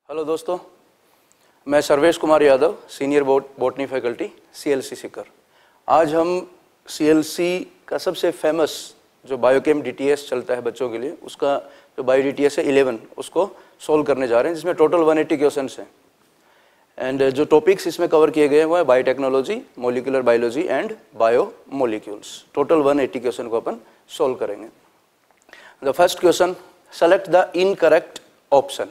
Hello दोस्तों, मैं Sarvesh Kumar Yadav, senior botany faculty CLC Sikar. आज हम सीएलसी का सबसे फेमस जो बायोकेम डीटीएस चलता है बच्चों के लिए, उसका जो बायो डीटीएस है 11, उसको सोल्व करने जा रहे हैं, जिसमें टोटल 180 क्वेश्चन हैं। एंड जो टॉपिक्स इसमें कवर किए गए हैं वो है biotechnology, molecular biology and biomolecules. Total 180 question को अपन सोल्व करेंगे। The first question, select the incorrect option.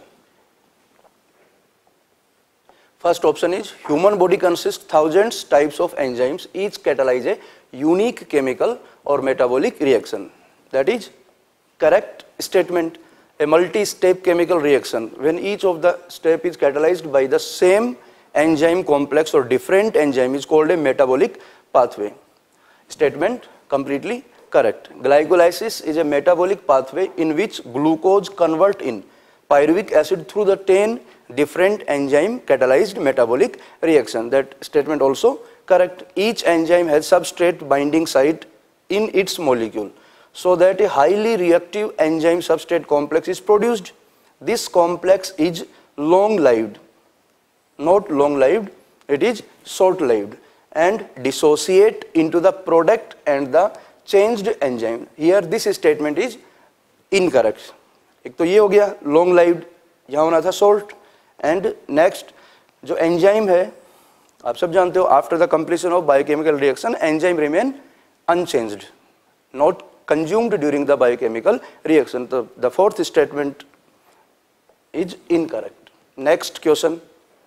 First option is human body consists thousands types of enzymes, each catalyze a unique chemical or metabolic reaction. That is correct statement. A multi-step chemical reaction when each of the step is catalyzed by the same enzyme complex or different enzyme is called a metabolic pathway. Statement completely correct. Glycolysis is a metabolic pathway in which glucose convert in pyruvic acid through the 10 different enzyme catalyzed metabolic reaction. That statement also correct. Each enzyme has substrate binding site in its molecule so that a highly reactive enzyme substrate complex is produced. This complex is long lived, not long lived, it is short lived, and dissociate into the product and the changed enzyme. Here this statement is incorrect. एक तो ये हो गया long lived, यहाँ होना था short. And next जो enzyme है, आप सब जानते हो, after the completion of biochemical reaction enzyme remain unchanged, not consumed during the biochemical reaction. तो the fourth statement is incorrect. Next question,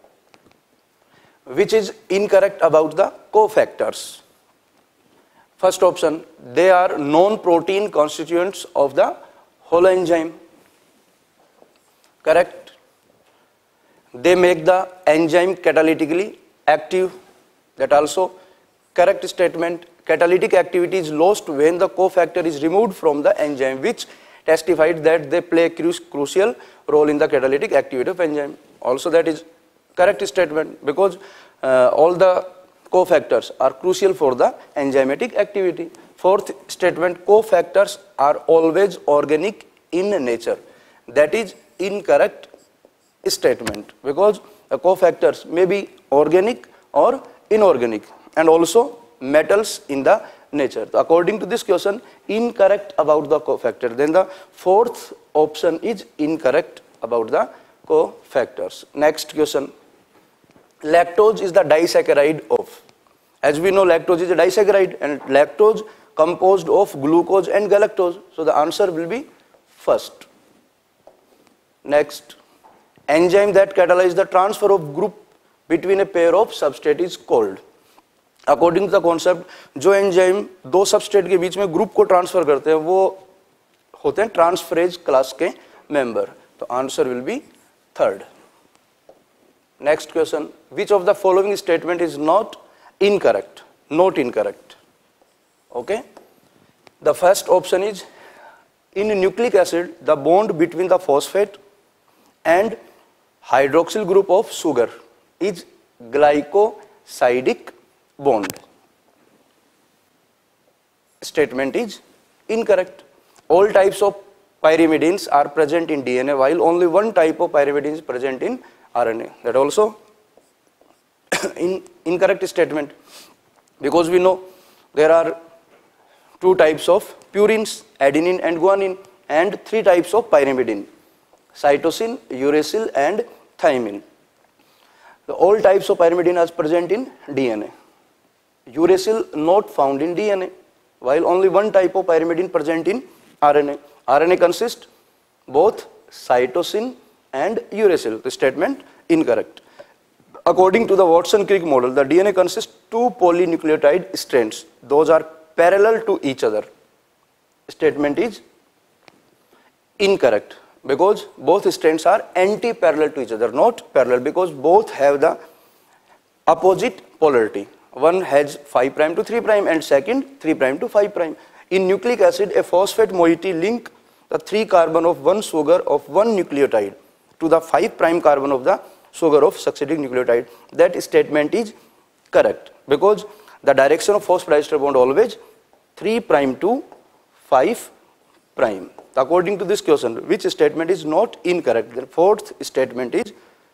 which is incorrect about the cofactors. First option, they are non protein constituents of the holoenzyme. Correct. They make the enzyme catalytically active. That also correct statement. Catalytic activity is lost when the cofactor is removed from the enzyme, which testified that they play a crucial role in the catalytic activity of enzyme. Also that is correct statement, because all the cofactors are crucial for the enzymatic activity. Fourth statement, cofactors are always organic in nature. That is incorrect statement, because the cofactors may be organic or inorganic and also metals in the nature. So according to this question, incorrect about the cofactor. Then the fourth option is incorrect about the cofactors. Next question, lactose is the disaccharide of. As we know, lactose is a disaccharide, and lactose composed of glucose and galactose. So the answer will be first. Next, enzyme that catalyze the transfer of group between a pair of substrate is called. According to the concept, जो enzyme दो substrate के बीच में group को transfer करते हैं वो होते हैं ट्रांसफरेज क्लास के मेंबर। तो answer will be third. Next question, which of the following statement is not incorrect, not incorrect. Okay, the first option is, in nucleic acid the bond between the phosphate and hydroxyl group of sugar is glycosidic bond. Statement is incorrect. All types of pyrimidines are present in DNA while only one type of pyrimidine is present in RNA. That also incorrect statement, because we know there are two types of purines, adenine and guanine, and three types of pyrimidine, cytosine, uracil and thymine. All types of pyrimidine are present in DNA. Uracil not found in DNA, while only one type of pyrimidine present in RNA. RNA consists both cytosine and uracil. The statement incorrect. According to the Watson-Crick model, the DNA consists two polynucleotide strands. Those are parallel to each other. Statement is incorrect, because both strands are anti-parallel to each other, not parallel, because both have the opposite polarity. One has 5' to 3' and second 3' to 5'. In nucleic acid, a phosphate moiety link the 3 carbon of one sugar of one nucleotide to the 5' carbon of the sugar of succeeding nucleotide. That statement is correct, because the direction of phosphodiester bond always 3' to 5'. According to this question, which statement is not incorrect? The fourth statement is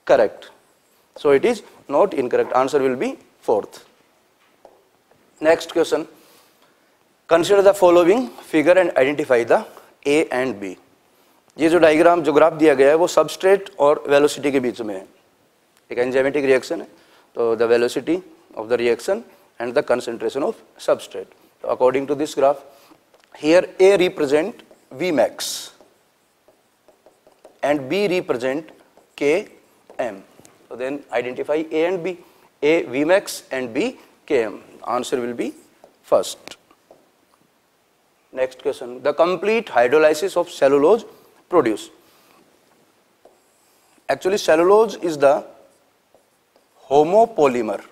correct. So it is not incorrect. Answer will be fourth. Next question. Consider the following figure and identify the A and B. ये जो diagram जो graph दिया गया है वो substrate और velocity के बीच में है. एक एंजाइमेटिक रिएक्शन है, तो the velocity of the reaction and the concentration of substrate. So according to this graph, here A represent Vmax and B represent Km. So then identify A and B. A Vmax and B Km. Answer will be first. Next question. The complete hydrolysis of cellulose produce. Actually cellulose is the homopolymer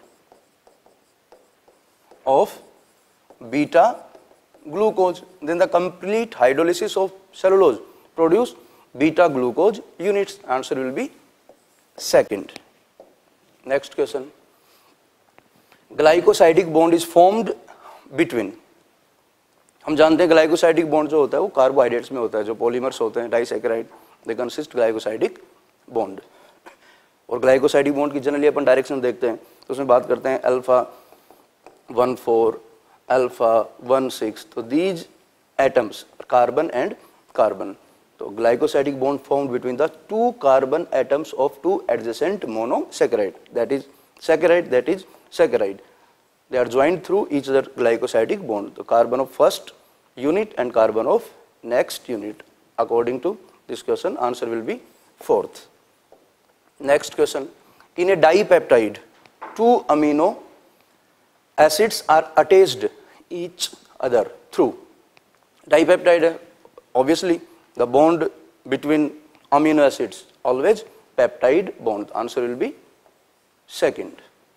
of beta glucose. Then the complete hydrolysis of cellulose produce beta glucose units. Answer will be second. Next question. Glycosidic bond is formed between. हम जानते हैं glycosidic bond जो होता है वो carbohydrates में होता है, जो पॉलीमर्स होते हैं disaccharide, they consist glycosidic bond. और ग्लाइकोसाइडिक बॉन्ड की जनरली अपन डायरेक्शन देखते हैं तो उसमें बात करते हैं alpha 1,4, alpha 1,6. So these atoms, carbon and carbon. So glycosidic bond formed between the two carbon atoms of two adjacent monosaccharide. That is saccharide. That is saccharide. They are joined through each other glycosidic bond. The carbon of first unit and carbon of next unit. According to this question, answer will be fourth. Next question. In a dipeptide, two amino acids are attached each other through. Dipeptide, obviously the bond between amino acids always peptide bond. Answer will be second.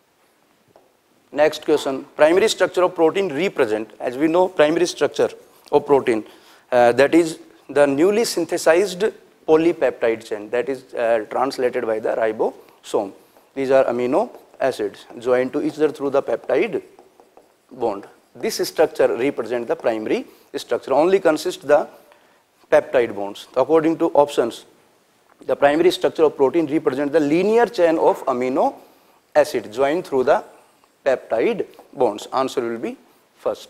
Next question. Primary structure of protein represent, as we know, primary structure of protein, that is the newly synthesized polypeptide chain, that is translated by the ribosome. These are amino acids joined to each other through the peptide bond. This structure represents the primary structure. Only consists the peptide bonds. According to options, the primary structure of protein represents the linear chain of amino acid joined through the peptide bonds. Answer will be first.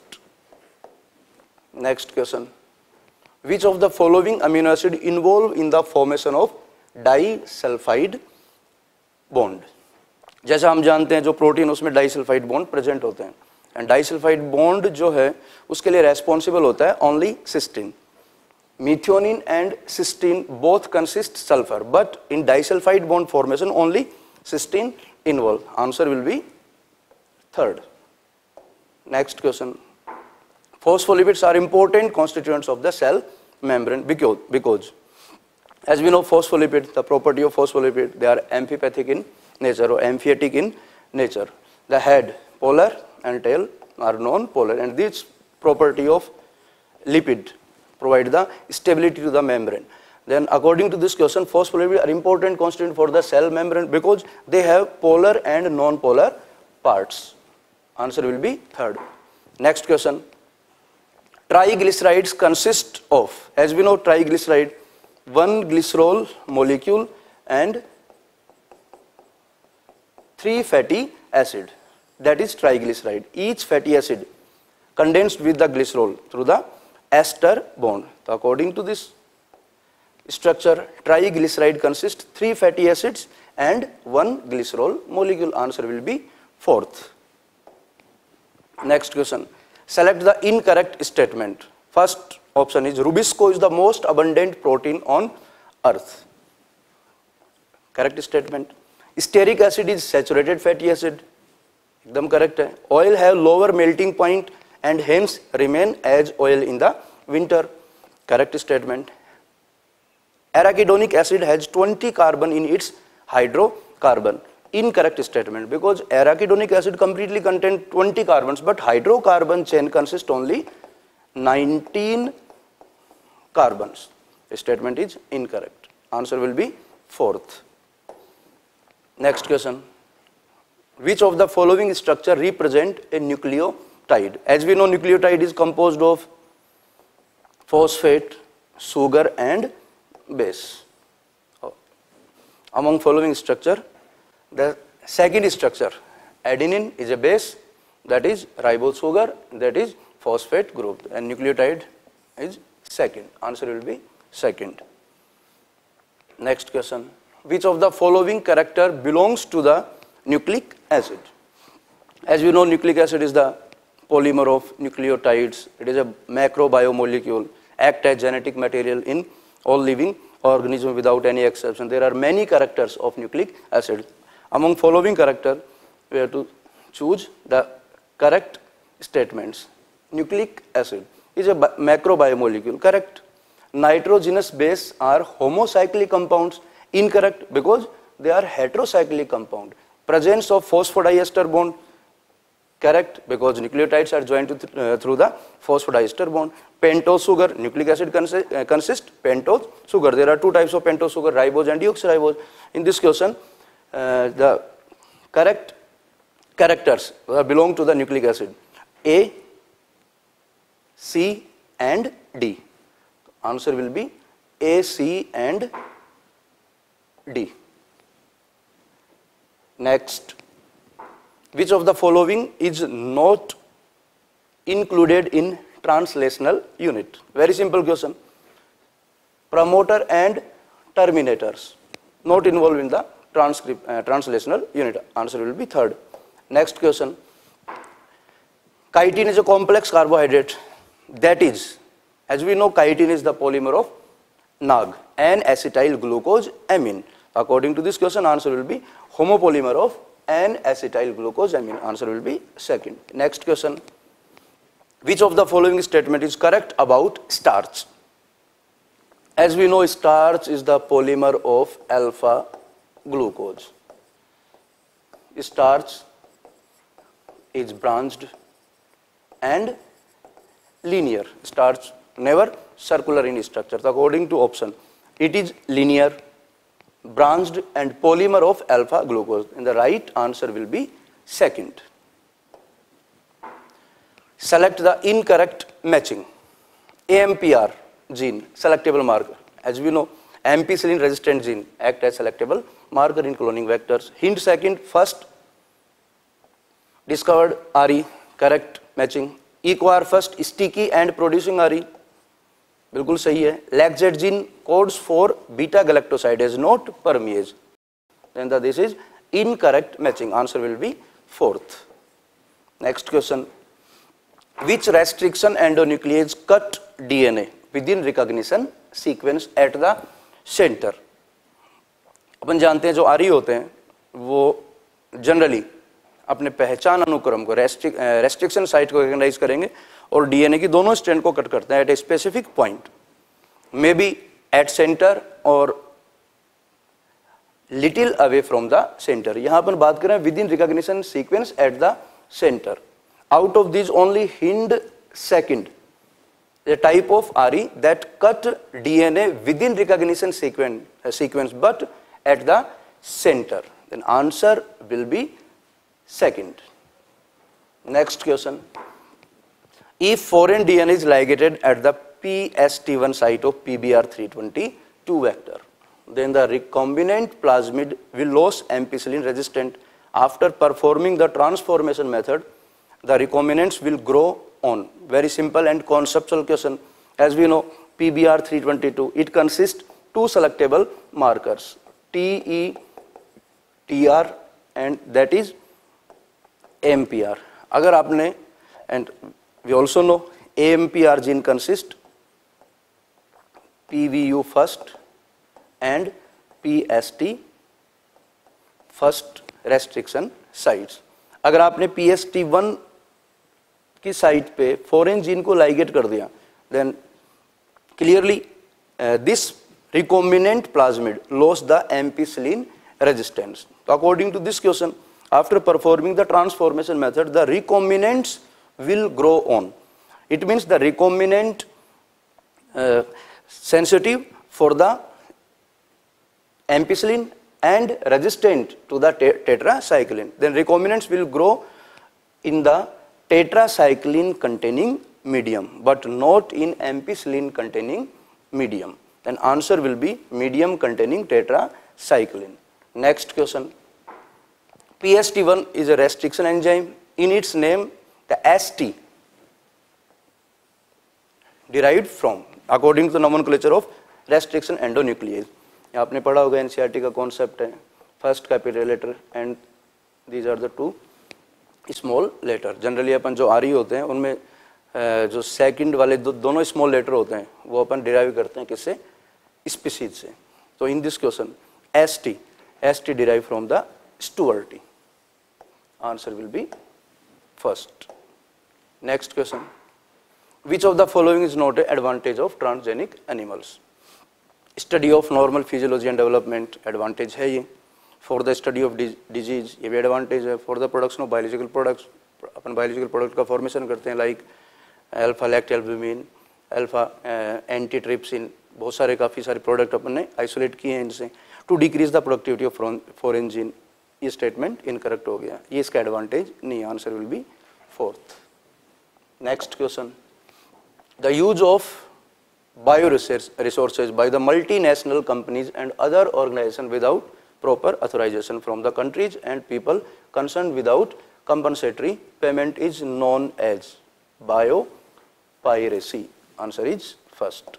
Next question. Which of the following amino acid involved in the formation of disulfide bond? जैसा हम जानते हैं जो protein उसमें disulphide bond present होते हैं, and disulphide bond जो है उसके लिए रेस्पॉन्सिबल होता है only cysteine. Methionine and cysteine both consist sulfur, but in disulfide bond formation only cysteine involved. Answer will be third. Next question. Phospholipids are important constituents of the cell membrane because as we know phospholipid, the property of phospholipid, they are amphipathic in nature or amphiotic in nature. The head polar and tail are non-polar, and this property of lipid provide the stability to the membrane. Then according to this question, phospholipids are important constituent for the cell membrane because they have polar and non-polar parts. Answer will be third. Next question. Triglycerides consist of, as we know triglyceride, one glycerol molecule and 3 fatty acid. That is triglyceride. Each fatty acid condensed with the glycerol through the ester bond. So according to this structure, triglyceride consists 3 fatty acids and 1 glycerol molecule. Answer will be fourth. Next question. Select the incorrect statement. First option is Rubisco is the most abundant protein on earth. Correct statement. Stearic acid is saturated fatty acid. एकदम correct है. Oil have lower melting point and hence remain as oil in the winter. Correct statement. Arachidonic acid has 20 carbon in its hydrocarbon. Incorrect statement, because arachidonic acid completely contains 20 carbons, but hydrocarbon chain consists only 19 carbons. The statement is incorrect. Answer will be fourth. Next question. Which of the following structure represent a nucleotide? As we know, nucleotide is composed of phosphate, sugar and base. Among following structure, the second structure, adenine is a base, that is ribose sugar, that is phosphate group, and nucleotide is second. Answer will be second. Next question, which of the following character belongs to the nucleic acid? As we know, nucleic acid is the polymer of nucleotides. It is a macrobiomolecule, act as genetic material in all living organisms without any exception. There are many characters of nucleic acid. Among following character, we have to choose the correct statements. Nucleic acid is a macrobiomolecule, correct. Nitrogenous base are homocyclic compounds, incorrect, because they are heterocyclic compound. Presence of phosphodiester bond, correct, because nucleotides are joined through the phosphodiester bond. Pentose sugar, nucleic acid consists pentose sugar. There are two types of pentose sugar, ribose and deoxyribose. In this question, the correct characters belong to the nucleic acid: A, C and D. Answer will be A, C and D. Next, which of the following is not included in translational unit? Very simple question. Promoter and terminators not involved in the translational unit. Answer will be third. Next question. Chitin is a complex carbohydrate. That is, as we know, chitin is the polymer of NAG, N-acetyl glucose amine. According to this question, answer will be homopolymer of N-acetyl glucose amine. Answer will be second. Next question. Which of the following statement is correct about starch? As we know, starch is the polymer of alpha glucose. Starch is branched and linear. Starch never circular in structure. So according to option, it is linear, branched and polymer of alpha glucose. And the right answer will be second. Select the incorrect matching. AMPR gene, selectable marker. As we know, ampicillin resistant gene act as selectable marker in cloning vectors. Hint second, first discovered RE, correct matching. EcoR first sticky and producing RE, बिल्कुल सही है. Lactate gene codes for beta galactosidase, not permease. Then this is incorrect matching. Answer will be fourth. Next question. Which restriction endonuclease cut DNA within recognition sequence at the center? अपन जानते हैं जो आरी होते हैं वो जनरली अपने पहचान अनुक्रम को रेस्ट्रिक्शन साइट को रिकॉग्नाइज करेंगे और डीएनए की दोनों स्ट्रैंड को कट करते हैं at a specific point, may be at centre और little away from the centre. यहां अपन बात करें within recognition sequence at the centre. Out of these, only Hind second, a type of RE that cut DNA within recognition sequence but at the center. Then answer will be second. Next question. If foreign DNA is ligated at the PST1 site of PBR322 vector, then the recombinant plasmid will lose ampicillin resistant. After performing the transformation method, the recombinants will grow on. Very simple and conceptual question. As we know, PBR322, it consists two selectable markers, TE, TR, and that is AMPR. अगर आपने, and we also know AMPR gene consists PVU first and PST first restriction sites. अगर आपने PST1 की site पे foreign gene को ligate कर दिया, then clearly this recombinant plasmid loss the ampicillin resistance. तो according to this question, after performing the transformation method, the recombinants will grow on. It means the recombinant sensitive for the ampicillin and resistant to the tetracycline. Then recombinants will grow in the tetracycline containing medium but not in ampicillin containing medium. Then answer will be medium containing tetracycline. Next question. PST1 is a restriction enzyme. In its name, the ST derived from, according to the nomenclature of restriction endonuclease. आपने पढ़ा होगा NCERT का concept है, first capital letter and these are the two small letter. Generally अपन जो आरी होते हैं उनमें जो सेकंड वाले दोनों स्मॉल लेटर होते हैं वो अपन डिराइव करते हैं किससे, स्पीसीज से. तो in this question ST derived from the Stewart T. Answer will be first. Next question. Which of the following is not an advantage of transgenic animals? Study of normal physiology and development, advantage है ये. For the study of disease, ये भी advantage है. For the production of biological products, upon biological product का formation करते हैं, like alpha-lactalbumin, alpha antitrypsin, बहुत सारे काफ़ी सारे प्रोडक्ट अपन ने आइसोलेट किए हैं इनसे. To decrease the productivity of foreign gene, ये स्टेटमेंट इनकरेक्ट हो गया, ये इसका एडवांटेज नहीं. Answer will be fourth. Next question. The use of bioresources by the multinational companies and other organisation without proper authorisation from the countries and people concern without compensatory payment is known as biopiracy. Answer is first.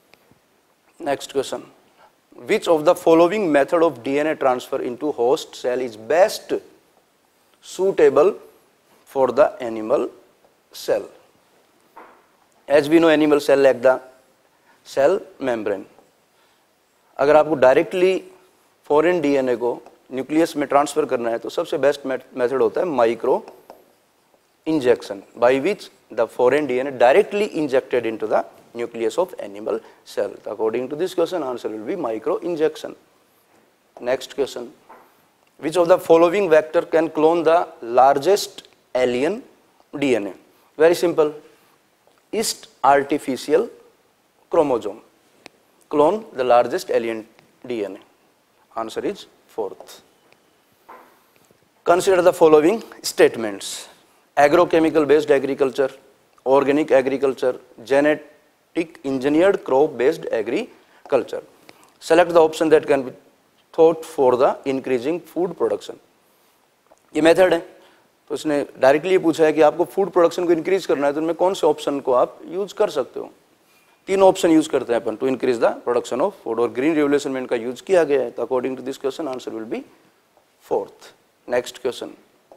Next question. Which of the following method of DNA transfer into host cell is best suitable for the animal cell? As we know, animal cell lack the cell membrane. अगर आपको directly foreign DNA को nucleus में transfer करना है तो सबसे best method होता है microinjection, by which the foreign DNA directly injected into the nucleus of animal cell. According to this question, answer will be micro injection. Next question. Which of the following vector can clone the largest alien DNA? Very simple. Ist artificial chromosome. Clone the largest alien DNA. Answer is fourth. Consider the following statements. Agrochemical based agriculture, organic agriculture, genetic engineered crop based agriculture. Select the option that can be thought for the increasing food production. ये method है, तो इसने directly ये पूछा है कि आपको food production को इंक्रीज करना है तो उनमें कौन से ऑप्शन को आप यूज कर सकते हो. तीन ऑप्शन यूज करते हैं अपन to increase the production of food, और ग्रीन रिवोल्यूशन में इनका यूज किया गया है. तो according to this question answer will be fourth. Next question.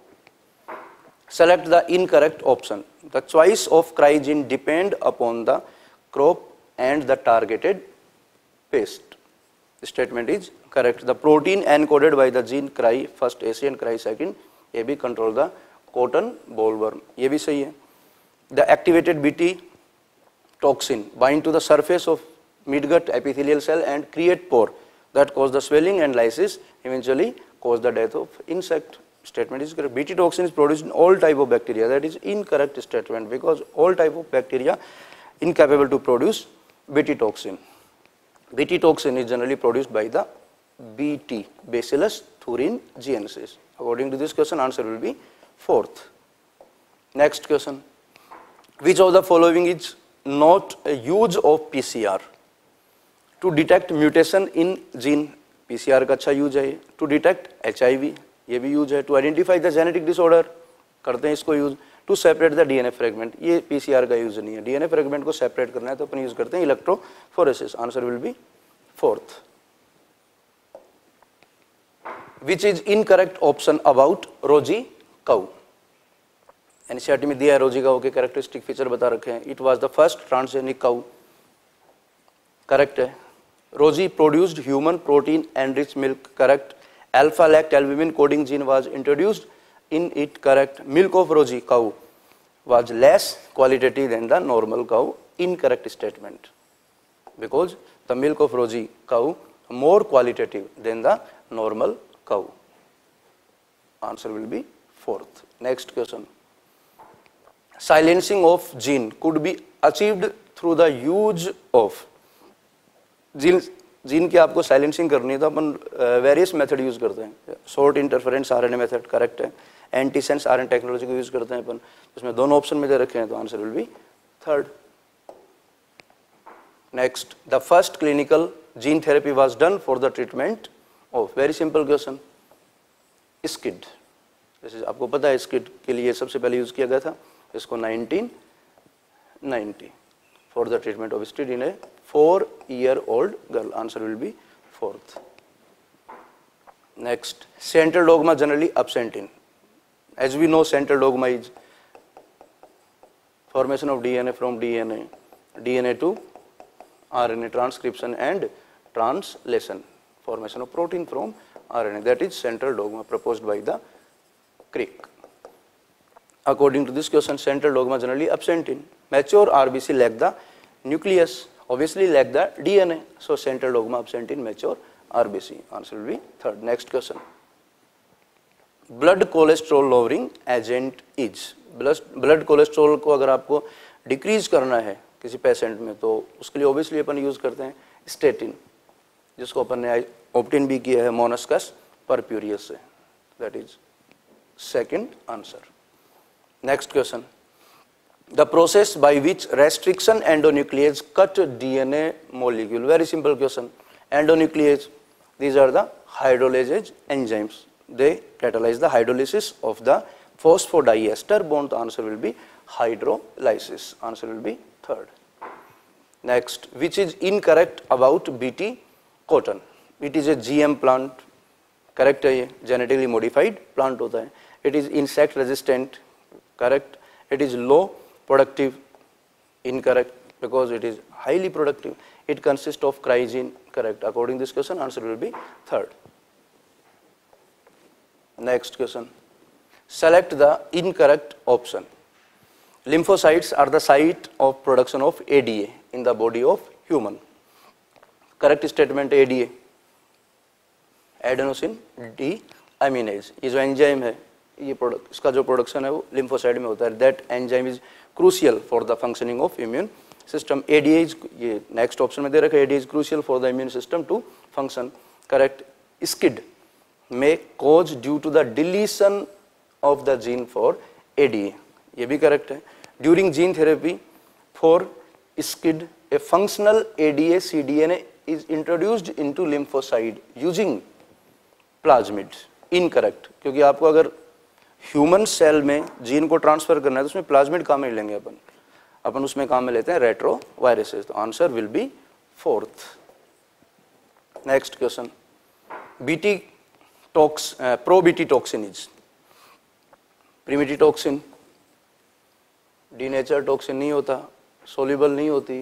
Select the incorrect option. The choice of cry gene depend upon the crop and the targeted pest. The statement is correct. The protein encoded by the gene cry first AC and cry second AB control the cotton bollworm. ये भी सही है. The activated BT toxin bind to the surface of midgut epithelial cell and create pore that cause the swelling and lysis, eventually cause the death of insect. Statement is correct. BT toxin is produced in all type of bacteria. That is incorrect statement because all type of bacteria incapable to produce BT toxin. BT toxin is generally produced by the BT, Bacillus thuringiensis. According to this question, answer will be fourth. Next question. Which of the following is not a use of PCR? To detect mutation in gene, PCR का अच्छा use है. To detect HIV, ये भी use है. To identify the genetic disorder, करते हैं इसको use. To separate the DNA fragment, ये पीसीआर का यूज नहीं है. डीएनए फ्रेगमेंट को सेपरेट करना है तो अपन यूज करते हैं electrophoresis. Answer will be fourth. Which is incorrect option about Rosie cow? NCERT में दिया है रोजी काउ के कैरेक्टरिस्टिक फीचर बता रखे हैं. It was the first transgenic cow. Correct है. Rosie produced human protein enriched milk. Correct. Alpha-lactalbumin coding gene was introduced in it. Correct. Milk of Roji cow was less qualitative than the normal cow. Incorrect statement because the milk of Roji cow more qualitative than the normal cow. Answer will be fourth. Next question. Silencing of gene could be achieved through the use of gene की आपको silencing करनी है तो अपन various method use करते हैं. Short interference RNA method correct है. Antisense RNA technology को use करते हैं अपन. इसमें दोनों ऑप्शन में दे रखे हैं तो answer will be third. Next. The first clinical gene therapy was done for the treatment of. Very simple question. SCID, जैसे आपको पता है स्किड के लिए सबसे पहले यूज किया गया था इसको 1990 for the treatment of SCID in a 4-year-old girl. Answer will be fourth. Next, central dogma generally absent in, as we know central dogma is formation of DNA from DNA to RNA, transcription and translation, formation of protein from RNA, that is central dogma proposed by the Crick. According to this question, central dogma generally absent in. Mature RBC lack the nucleus, obviously lack the DNA, so central dogma absent in mature RBC. Answer will be third. Next question. Blood cholesterol lowering agent is, blood cholesterol को अगर आपको decrease करना है किसी patient में तो उसके लिए ऑब्वियसली अपन यूज करते हैं स्टेटिन, जिसको अपन ने ऑब्टेन भी किया है मोनस्कस परप्यूरियस से, that is second answer. Next question, the process by which restriction endonuclease cut DNA molecule. Very simple question. Endonuclease, these are the hydrolase enzymes, they catalyze the hydrolysis of the phosphodiester bond. The answer will be hydrolysis. Answer will be third. Next, which is incorrect about BT cotton? It is a GM plant, correct है ये, genetically modified plant होता है. It is insect resistant, correct. It is low productive, incorrect, because it is highly productive. It consists of cryogene, correct. According to this question, answer will be third. Next question, select the incorrect option. Lymphocytes are the site of production of ADA in the body of human. Correct statement ADA, adenosine deaminase. ये जो enzyme है, ये product, इसका जो production है वो lymphocyte में होता है. That enzyme is crucial for the functioning of immune system. ADA is, ये नेक्स्ट ऑप्शन में दे रखा है, ADA is crucial for the immune system to function, correct. SCID may cause due to the deletion of the gene for ADA, ये भी correct है. During gene therapy for SCID, a functional ADA cDNA is introduced into lymphocyte using plasmid. Incorrect, क्योंकि आपको अगर human cell में gene को transfer करना है तो उसमें प्लाज्मिड काम में लेंगे अपन उसमें काम में लेते हैं रेट्रोवायरसेस. तो answer will be fourth. Next question, BT pro-BT toxin is primitive toxin, denatured toxin नहीं होता, soluble नहीं होती,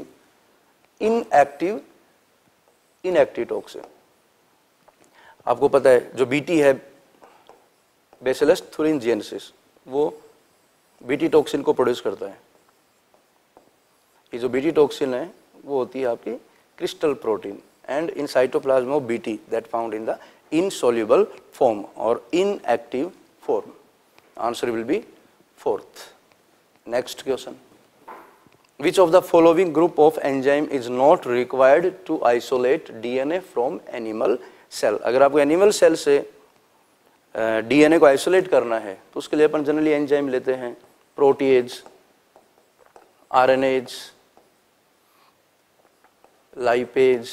inactive toxin. आपको पता है जो BT है Bacillus thuringiensis, वो BT टॉक्सिन को प्रोड्यूस करता है. ये जो BT टॉक्सिन है वो होती है आपकी crystal protein and in cytoplasm of BT that found in the insoluble form or inactive form. Answer will be fourth. Next question, which of the following group of enzyme is not required to isolate DNA from animal cell? अगर आपको animal cell से DNA को isolate करना है तो उसके लिए अपन जनरली एंजाइम लेते हैं protease, RNase, lipase.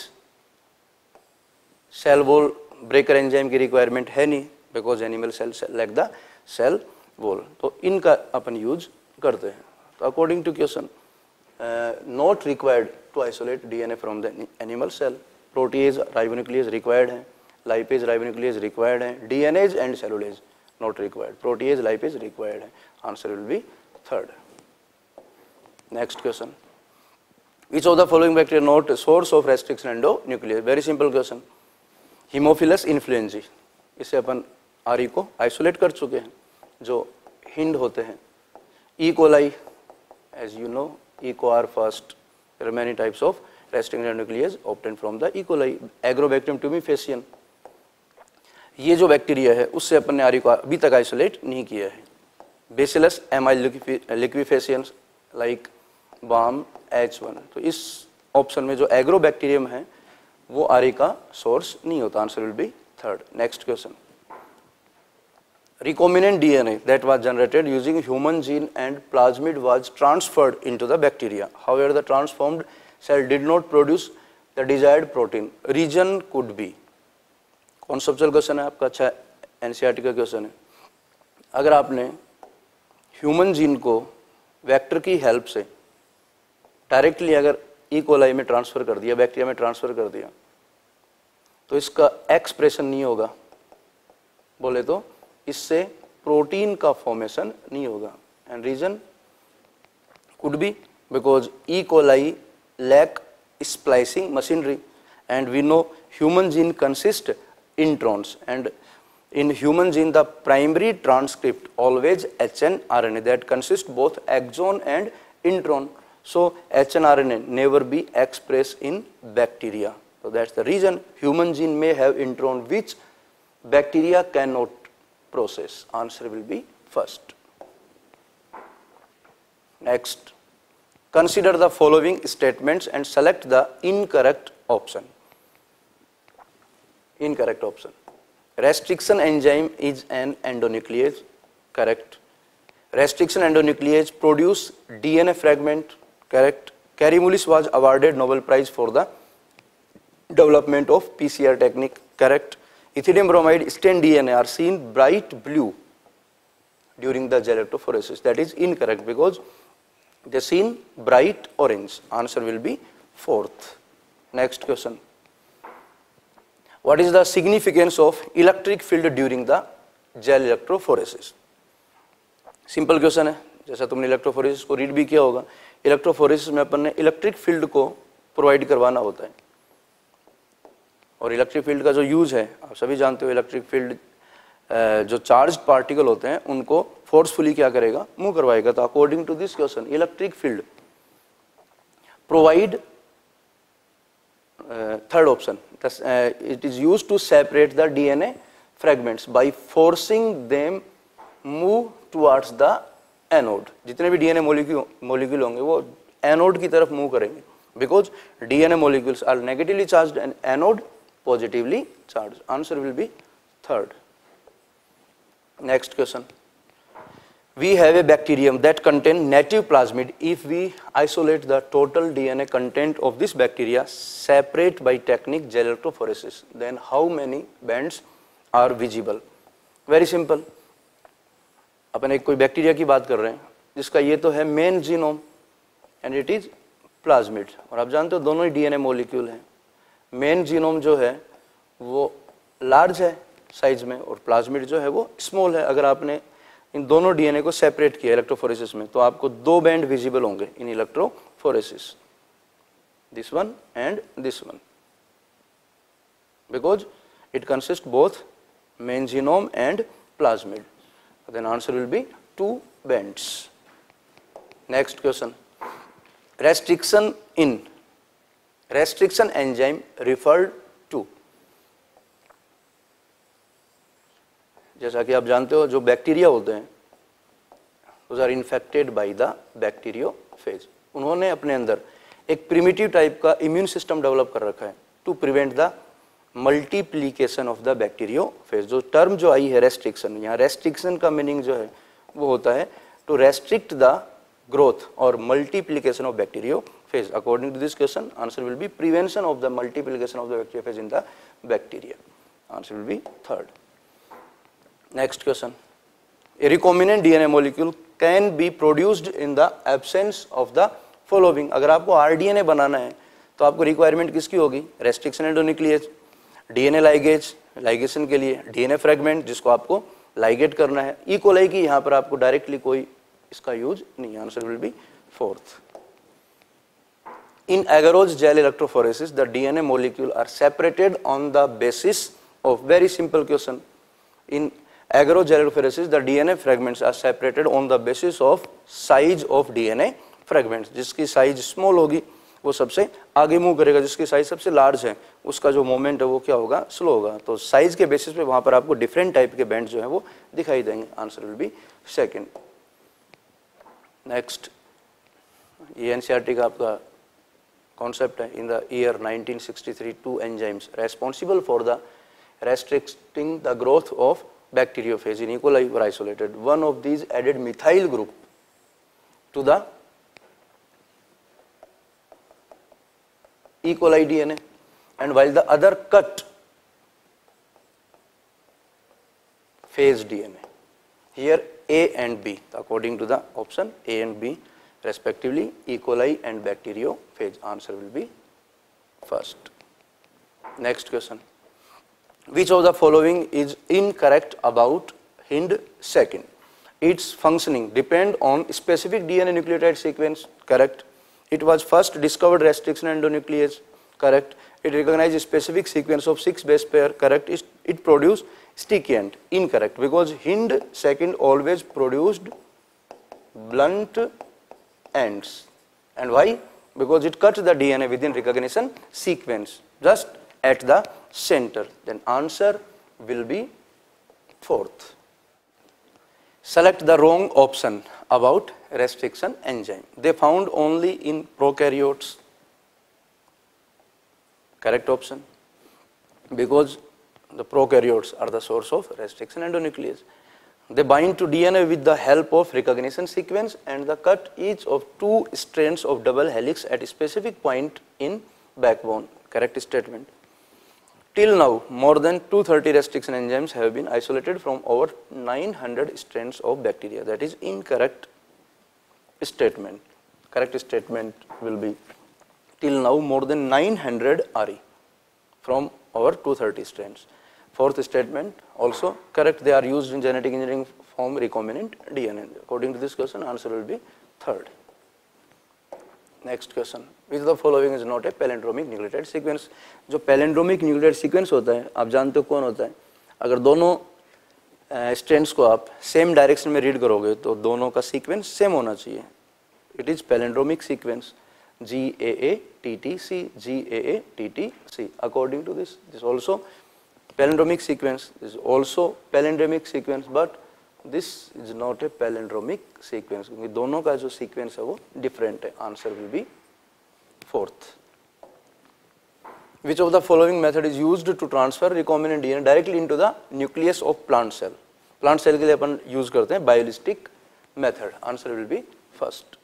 Cell wall breaker enzyme की रिक्वायरमेंट है नहीं, because animal cell lack the cell wall, तो इनका अपन यूज करते हैं. तो according to question, not required to isolate DNA from the animal cell. Protease ribonuclease required है, लाइपेज राइबोन्यूक्लियेज रिक्वायर्ड है, DNase and cellulase not required, protease lipase required है. Answer will be third. Next question, which of the following bacteria not source of restriction endonuclease? Very simple question. Haemophilus influenzae, इसे अपन आरई को isolate कर चुके हैं, जो Hind होते हैं. E coli, as you know, EcoR first. There are many types of restriction endonuclease obtain from the E coli. Agrobacterium tumefaciens, ये जो बैक्टीरिया है उससे अपन ने आरई को अभी तक आइसोलेट नहीं किया है. Bacillus amyloliquefaciens like bam H1. तो इस ऑप्शन में जो एग्रोबैक्टीरियम है वो आरई का सोर्स नहीं होता. Answer will be third. Next question, recombinant DNA that was generated using human gene and plasmid was transferred into the bacteria. However, the transformed cell did not produce the desired protein. Reason could be, conceptual question है आपका, अच्छा NCERT का question है। अगर आपने human gene को vector की help से डायरेक्टली अगर ई कोलाई में ट्रांसफर कर दिया, बैक्टीरिया में ट्रांसफर कर दिया, तो इसका एक्सप्रेशन नहीं होगा, बोले तो इससे प्रोटीन का फॉर्मेशन नहीं होगा। And reason could be because E coli lack splicing machinery, and we know human gene consist introns, and in human gene the primary transcript always hnRNA that consist both exon and intron, so hnRNA never be expressed in bacteria. So that's the reason human gene may have intron which bacteria cannot process. Answer will be first. Next, consider the following statements and select the incorrect option. Incorrect option. Restriction enzyme is an endonuclease. Correct. Restriction endonuclease produce DNA fragment. Correct. Kary Mullis was awarded Nobel Prize for the development of PCR technique. Correct. Ethidium bromide stain DNA are seen bright blue during the gel electrophoresis. That is incorrect because they seen bright orange. Answer will be fourth. Next question. What is the significance of electric field during the gel electrophoresis? Simple question है, जैसा तुमने electrophoresis को read भी किया होगा। Electrophoresis में अपन ने electric field को प्रोवाइड करवाना होता है, और इलेक्ट्रिक फील्ड का जो यूज है आप सभी जानते हो। इलेक्ट्रिक फील्ड जो चार्ज पार्टिकल होते हैं उनको फोर्सफुली क्या करेगा, मूव करवाएगा। तो according to this question electric field provide third option, it is used to separate the DNA fragments by forcing them move towards the anode. जितने भी डीएनए मॉलिक्यूल होंगे वो एनोड की तरफ मूव करेंगे, because DNA molecules are negatively charged and anode positively charged. Answer will be third. Next question. We have a bacterium that contain native plasmid. If we isolate the total DNA content of this bacteria, separate by technique gel electrophoresis, then how many bands are visible? Very simple. अपन एक कोई bacteria की बात कर रहे हैं जिसका ये तो है main genome and it is plasmid, और आप जानते हो दोनों ही डीएनए मॉलिक्यूल हैं। मेन जीनोम जो है वो लार्ज है साइज में और प्लाज्मिड जो है वो स्मॉल है। अगर आपने इन दोनों डीएनए को सेपरेट किया इलेक्ट्रोफोरेसिस में तो आपको दो बैंड विजिबल होंगे in electrophoresis, this one and this one, because it consist both main genome and plasmid. Then answer will be 2 bands. Next question. Restriction enzyme referred to. जैसा कि आप जानते हो जो बैक्टीरिया होते हैं those are infected by the bacteriophage. उन्होंने अपने अंदर एक प्रिमिटिव टाइप का इम्यून सिस्टम डेवलप कर रखा है to prevent the multiplication of the bacteriophage. जो टर्म जो आई है रेस्ट्रिक्शन, यहाँ रेस्ट्रिक्शन का मीनिंग जो है वो होता है टू रेस्ट्रिक्ट द ग्रोथ और multiplication of bacteriophage. According to this question answer will be prevention of the multiplication of the bacteriophage in the bacteria. Answer will be third. Next question. A recombinant DNA molecule can be produced in the absence of the following. अगर आपको RDNA बनाना है तो आपको requirement किसकी होगी? Restriction endonuclease, DNA ligase, ligation के लिए DNA fragment जिसको आपको लाइगेट करना है। ई कोलाई की यहाँ पर आपको डायरेक्टली कोई इसका यूज नहीं। Answer will be fourth. In agarose gel electrophoresis, the DNA molecule are separated on the basis of very simple question. In agarose gel electrophoresis, the DNA fragments are separated on the basis of size of DNA fragments. जिसकी size small होगी वो सबसे आगे move करेगा, जिसकी size सबसे large है उसका जो मोमेंट है वो क्या होगा? स्लो होगा। तो साइज के बेसिस पे वहां पर आपको डिफरेंट टाइप के बैंड जो है वो दिखाई देंगे। Answer will be second. Next, ये एनसीईआरटी का आपका concept in the year 1963, 2 enzymes responsible for the restricting the growth of bacteriophage in E. coli were isolated. One of these added methyl group to the E. coli DNA, and while the other cut phase DNA. Here A and B, according to the option A and B respectively, E. coli and bacteriophage. Answer will be first. Next question. Which of the following is incorrect about Hind second? Its functioning depend on specific DNA nucleotide sequence. Correct. It was first discovered restriction endonuclease. Correct. It recognized a specific sequence of 6 base pair. Correct. It produced sticky end. Incorrect, because Hind second always produced blunt ends. And why? Because it cut the DNA within recognition sequence just at the center. Then answer will be fourth. Select the wrong option about restriction enzyme. They found only in prokaryotes. Correct option, because the prokaryotes are the source of restriction endonuclease. They bind to DNA with the help of recognition sequence and the cut each of 2 strands of double helix at a specific point in backbone. Correct statement. Till now, more than 230 restriction enzymes have been isolated from over 900 strains of bacteria. That is incorrect statement. Correct statement will be till now more than 900 RE from over 230 strains. Fourth statement also correct. They are used in genetic engineering form recombinant DNA. According to this question, answer will be third. Next question. Which of the following is not a palindromic nucleotide sequence? जो palindromic nucleotide sequence होता है, आप जानते हो कौन होता है? अगर दोनों स्ट्रैंड्स को आप सेम डायरेक्शन में रीड करोगे तो दोनों का सीक्वेंस सेम होना चाहिए. It is palindromic sequence. GAATTC, GAATTC. According to this is also palindromic sequence. This is also palindromic sequence, but this is not a palindromic sequence. क्योंकि दोनों का जो sequence है वो different है. Answer will be fourth. Which of the following method is used to transfer recombinant DNA directly into the nucleus of plant cell? Plant cell के लिए अपन use करते हैं bialistic method. Answer will be first.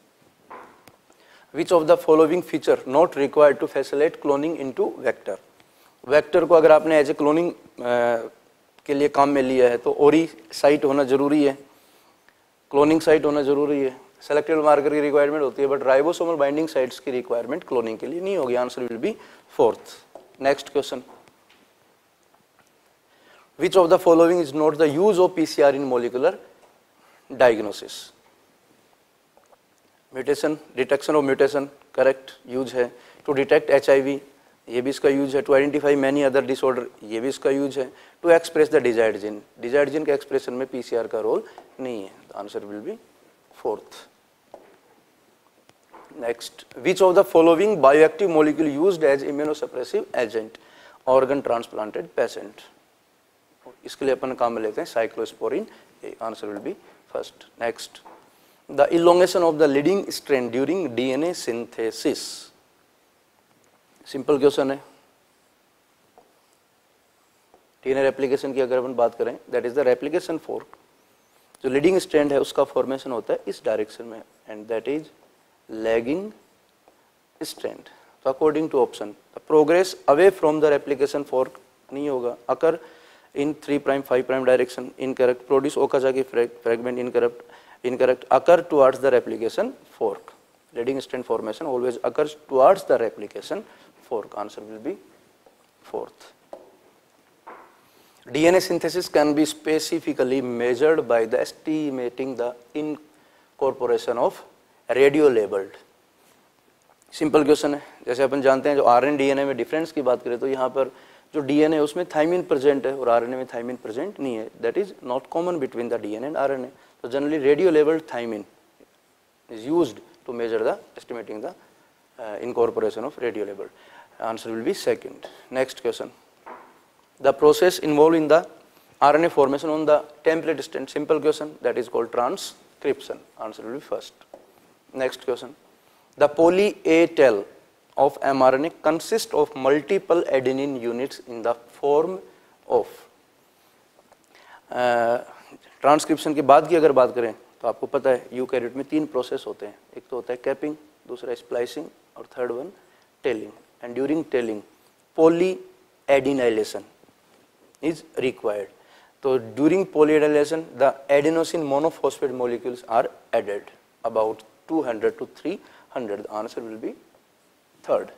Which of the following feature not required to facilitate cloning into vector? Vector को अगर आपने as a cloning के लिए काम में लिया है तो ओरी साइट होना जरूरी है, क्लोनिंग साइट होना जरूरी है, सेलेक्टेबल मार्कर की रिक्वायरमेंट होती है, बट राइबोसोमल बाइंडिंग साइट्स की रिक्वायरमेंट क्लोनिंग के लिए नहीं होगी. Answer will be fourth. Next question. Which of the following is not the use of PCR in molecular diagnosis? Mutation, detection of mutation correct use है. To detect HIV, ये भी इसका use है. To identify many other disorder, ये भी इसका use है. To express the desired gene, desired gene के एक्सप्रेशन में पीसीआर का रोल नहीं है. Answer will be fourth. Next. Which of the following bioactive molecule used as immunosuppressive agent organ transplanted patient? इसके लिए अपन काम में लेते हैं cyclosporin. Answer will be first. Next. The elongation of the leading strand during DNA synthesis. Simple question है. DNA replication की अगर अपन बात करें, that is the replication fork. जो लीडिंग स्ट्रैंड है उसका फॉर्मेशन होता है इस डायरेक्शन में, and that is lagging strand. तो according to option the progress away from the replication fork नहीं होगा. Occur in 3 prime 5 prime direction incorrect. Produce Okazaki fragment incorrect. Occur towards the replication fork. Leading strand formation always occurs towards the replication fork. Answer will be fourth. DNA synthesis can be specifically measured by the estimating the incorporation of radio labeled. Simple question है. जैसे अपन जानते हैं जो RNA DNA में difference की बात करें तो यहाँ पर जो डीएनए है उसमें थाइमिन प्रेजेंट है और आरएनए में थाइमिन प्रेजेंट नहीं है. That is not common between the DNA and RNA. So generally radio labeled thymine is used to measure the estimating the incorporation of radio labeled. Answer will be second. Next question. The process involved in the RNA formation on the template strand. Simple question, that is called transcription. Answer will be first. Next question. The poly A tail of mRNA consists of multiple adenine units in the form of transcription के बाद की अगर बात करें तो आपको पता है यूकैरियोट में 3 प्रोसेस होते हैं. एक तो होता है कैपिंग, दूसरा स्प्लाइसिंग और third one tailing. And during tailing poly adenylation is required. तो during polyadylation the adenosine monophosphate molecules are added about 200 to 300. The answer will be third.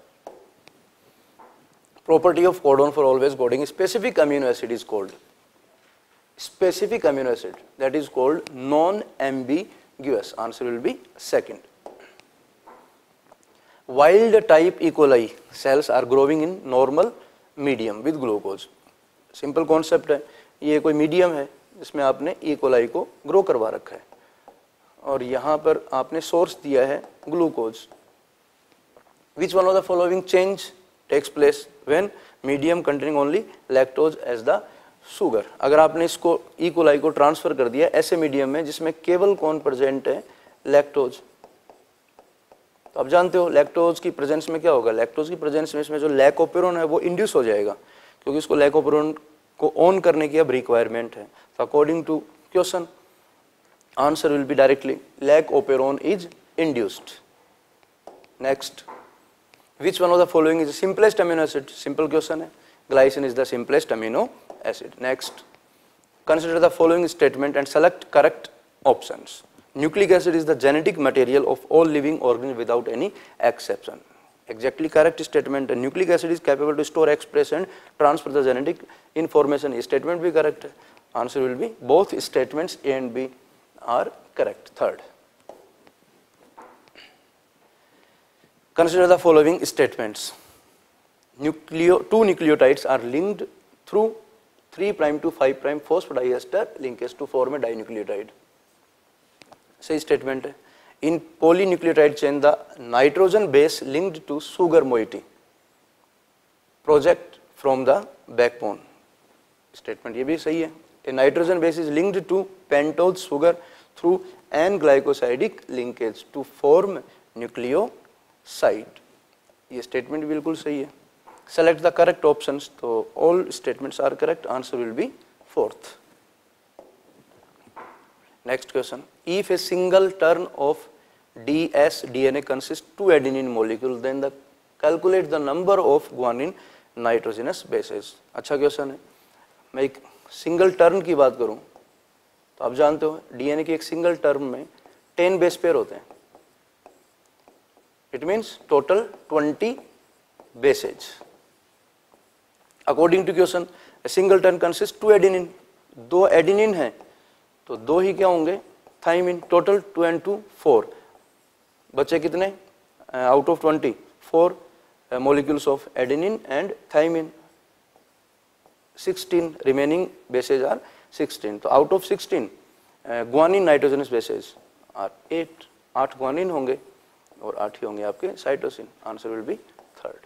Property of codon for always coding specific amino acid is called specific amino acid, that is called non-ambiguous. Answer will be second. Wild type E. coli cells are growing in normal medium with glucose. Simple concept है, ये कोई medium है जिसमें आपने E coli को grow करवा रखा है और यहाँ पर आपने सोर्स दिया है glucose. Which one of the following change takes place when medium containing only lactose as the sugar. अगर आपने इसको ई कोलाई को ट्रांसफर कर दिया ऐसे मीडियम में जिसमें केवल कौन प्रेजेंट है, लैक्टोज. तो आप जानते हो लैक्टोज की प्रेजेंस में क्या होगा, लैक्टोज की प्रेजेंस में इसमें जो लैकोपेरोन है वो इंड्यूस हो जाएगा क्योंकि इसको लैकोपेरोन को ऑन करने की अब रिक्वायरमेंट है. तो according to question answer will be directly lac operon is induced. Next, which one of the following is simplest amino acid. Simple question है, glycine is the simplest amino acid. Next, consider the following statement and select correct options. Nucleic acid is the genetic material of all living organisms without any exception. Exactly correct statement. Nucleic acid is capable to store, express and transfer the genetic information. Is statement be correct? Answer will be both statements A and B are correct. Third, consider the following statements. Two nucleotides are linked through 3' to 5' phosphodiester linkage to form a dinucleotide. सही statement है. In polynucleotide chain the nitrogen base linked to sugar moiety project from the backbone. Statement ये भी सही है. A nitrogen base is linked to pentose sugar through an glycosidic linkage to form nucleoside. ये statement बिल्कुल सही है. Select the correct options. तो all statements are correct. Answer will be fourth. Next question. If a single turn of dsDNA consists 2 adenine molecule, then calculate the number of guanine nitrogenous bases. अच्छा question है. मैं एक single turn की बात करूं तो आप जानते हो डीएनए की एक सिंगल टर्म में 10 बेस पेयर होते हैं. It means total 20 bases. According to question single turn consist 2 adenine. 2 adenine है तो 2 ही क्या होंगे, थाइमिन. Total 2 and 2 4. बचे कितने out of 20? 4 molecules of adenine and thymine. 16 remaining bases are 16. तो out of 16 guanine nitrogenous bases are 8. 8 guanine होंगे और 8 ही होंगे आपके cytosine. Answer will be third.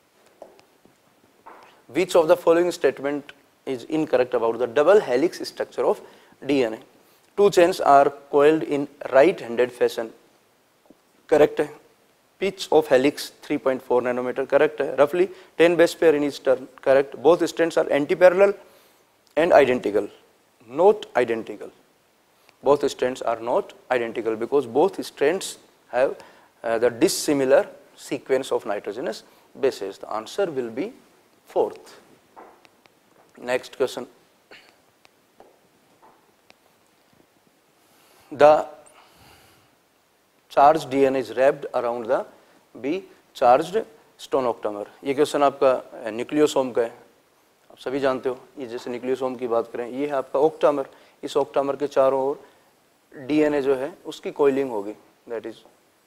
Which of the following statement is incorrect about the double helix structure of DNA? 2 chains are coiled in right-handed fashion. Correct है. Pitch of helix 3.4 nanometer. Correct है. Roughly 10 base pair in each turn. Correct. Both strands are antiparallel and identical. Not identical. Both strands are not identical because both strands have the dissimilar sequence of nitrogenous bases. The answer will be fourth. Next question. The charged DNA is wrapped around the B charged histone octamer. ये क्वेश्चन आपका nucleosome का है. आप सभी जानते हो ये जैसे न्यूक्लियोसोम की बात करें ये है आपका ओक्टामर. इस ओक्टामर के चारों ओर डीएनए जो है उसकी कोइलिंग होगी. That is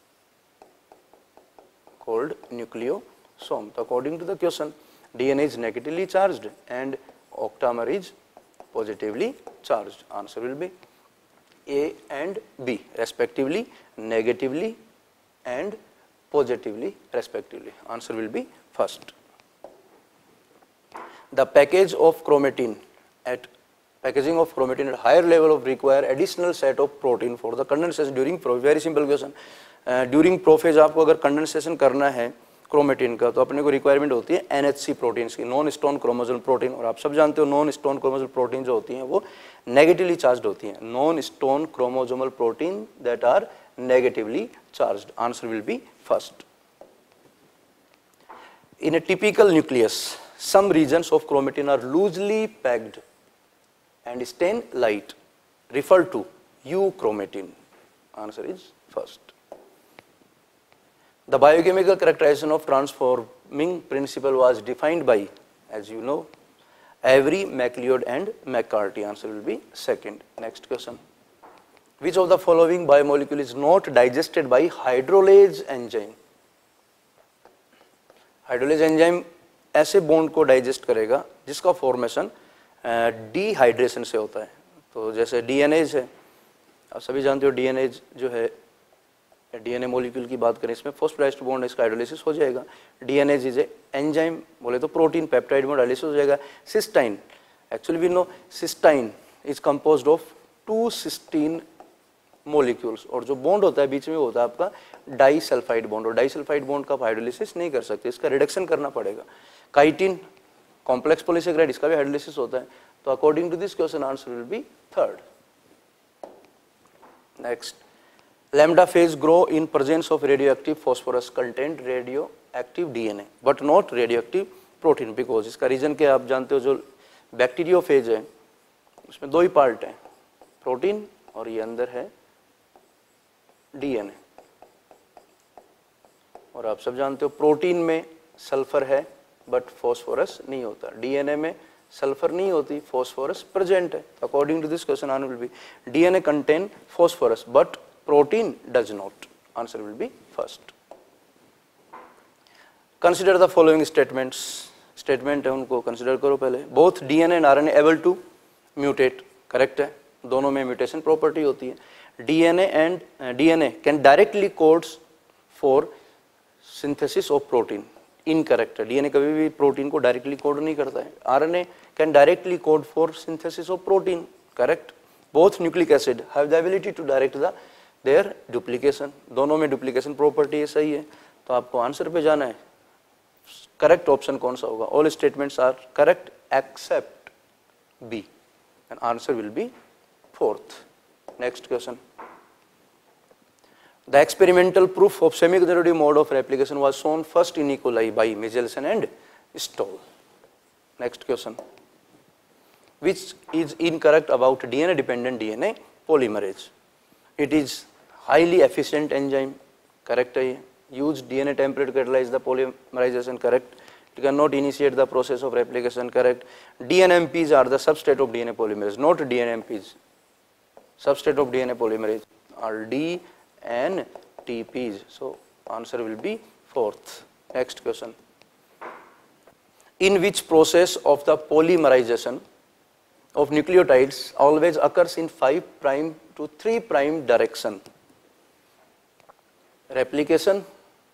called nucleosome. तो according to the question DNA is negatively charged and octamer is positively charged. Answer will be A and B respectively, negatively and positively respectively. Answer will be first. The package of chromatin at packaging of chromatin at higher level of require additional set of protein for the condensation during very simple question. During prophase आपको अगर condensation करना है chromatin का तो अपने को requirement होती है NHC प्रोटीन्स की, नॉन स्टोन क्रोमोसोमल प्रोटीन. और आप सब जानते हो नॉन स्टोन क्रोमोसोमल प्रोटीन जो होती हैं वो नेगेटिवली चार्ज्ड होती हैं. Non histone chromosomal protein that are negatively charged. Answer will be first. In a typical nucleus some regions of chromatin are loosely packed. and stain light refer to euchromatin. Answer is first. The biochemical characterization of transforming principle was defined by, as you know, Avery, MacLeod and McCarthy. Answer will be second. Next question. Which of the following biomolecule is not digested by hydrolase enzyme? Hydrolase enzyme ऐसे bond को digest करेगा जिसका formation dehydration से होता है. तो जैसे DNAs है, आप सभी जानते हो डीएनएज जो है, डीएनए मॉलिक्यूल की बात करें, इसमें फॉस्फोडाइस्टर बॉन्ड, इसका हाइड्रोलिसिस हो जाएगा. डीएनएज इज ए एंजाइम, बोले तो प्रोटीन पेप्टाइड बॉन्ड हाइड्रोलिसिस हो जाएगा. Cystine, actually we know cystine is composed of 2 cysteine molecules, और जो बॉन्ड होता है बीच में होता है आपका डाइसल्फाइड बॉन्ड, और डाइसल्फाइड बॉन्ड का आप हाइड्रोलिसिस नहीं कर सकते, इसका रिडक्शन करना पड़ेगा. काइटिन कॉम्प्लेक्स पॉलीसेकेराइड, इसका भी हाइड्रोलिसिस होता है. तो according to this question answer will be third. Next, lambda phage grow in presence of radioactive phosphorus content radioactive DNA but not radioactive protein, because इसका रीजन क्या आप जानते हो, जो बैक्टीरियोफेज है उसमें 2 ही पार्ट है, प्रोटीन और ये अंदर है डीएनए. और आप सब जानते हो प्रोटीन में सल्फर है बट फॉस्फोरस नहीं होता, डीएनए में सल्फर नहीं होती, फॉस्फोरस प्रेजेंट है. According to this question answer will be DNA contain phosphorus but protein does not. Answer will be first. Consider the following statements. Statement है उनको कंसिडर करो पहले. Both DNA and RNA able to mutate, correct है, दोनों में mutation property होती है. DNA can directly codes for synthesis of protein, incorrect है. डीएनए कभी भी प्रोटीन को डायरेक्टली कोड नहीं करता है. RNA can directly code for synthesis of protein, correct. Both nucleic acid have the ability to direct the their duplication, दोनों में duplication property है, सही है. तो आपको आंसर पे जाना है, करेक्ट ऑप्शन कौन सा होगा. All statements are correct except B, and answer will be fourth. Next question. The experimental proof of semi-conservative mode of replication was shown first in E. coli by Michelson and Stoll. Next question. Which is incorrect about DNA-dependent DNA polymerase? It is highly efficient enzyme, correct है. Use DNA template to catalyze the polymerization, correct. It cannot initiate the process of replication, correct. DNMPs are the substrate of DNA polymerase, not DNMPs. Substrate of DNA polymerase are DNTPs. So answer will be fourth. Next question. In which process of the polymerization of nucleotides always occurs in 5' to 3' direction? Replication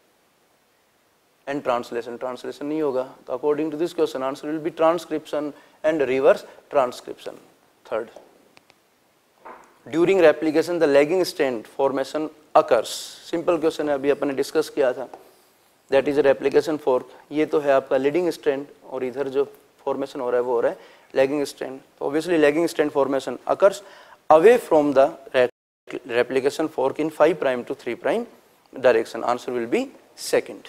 and translation. Translation नहीं होगा. तो according to this question answer will be transcription and reverse transcription. Third. During replication the lagging strand formation occurs. Simple question है, अभी अपन ने discuss किया था. That is a replication fork. ये तो है आपका leading strand और इधर जो formation हो रहा है वो हो रहा है lagging strand. तो obviously lagging strand formation occurs away from the replication fork in 5' to 3' direction. Answer will be second.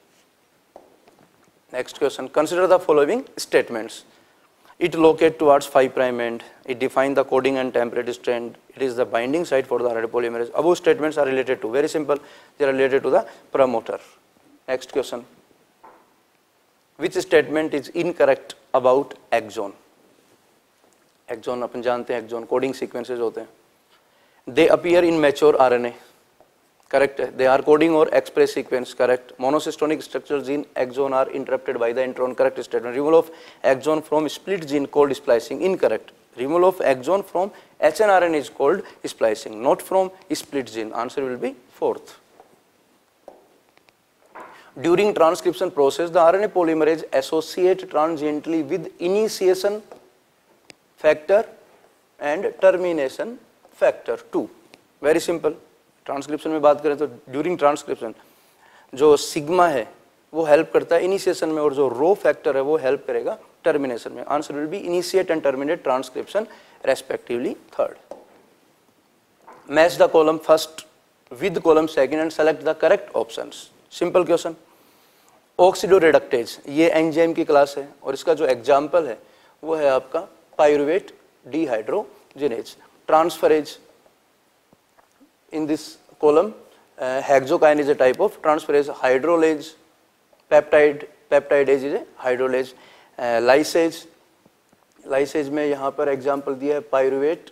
Next question. Consider the following statements. It locates towards 5' end. It defines the coding and template strand. It is the binding site for the RNA polymerase. Above statements are related to, very simple, they are related to the promoter. Next question. Which statement is incorrect about exon? Exon अपन जानते हैं, exon coding sequences होते हैं. They appear in mature RNA. Correct. They are coding or express sequence. Correct. Monocystonic structures in exon are interrupted by the intron. Correct statement. Removal of exon from split gene called splicing. Incorrect. Removal of exon from hnRNA is called splicing, not from split gene. Answer will be fourth. During transcription process, the RNA polymerase associate transiently with initiation factor and termination factor 2. Very simple. Transcription में बात करें तो during transcription जो sigma है वो help करता है initiation में और जो रो फैक्टर है वो हेल्प करेगा टर्मिनेशन में. Answer will be initiate and terminate transcription respectively. Third. Match the column first with column second and select the correct options. Simple question. Oxidoreductase ये एंजाइम की क्लास है और इसका जो एग्जाम्पल है वो है आपका pyruvate dehydrogenase. Transferase, in this column, hexokinase is a type of transferase. Hydrolase, peptidase is a hydrolase. Lysase, lysase में यहाँ पर एग्जाम्पल दिया है पायरुवेट,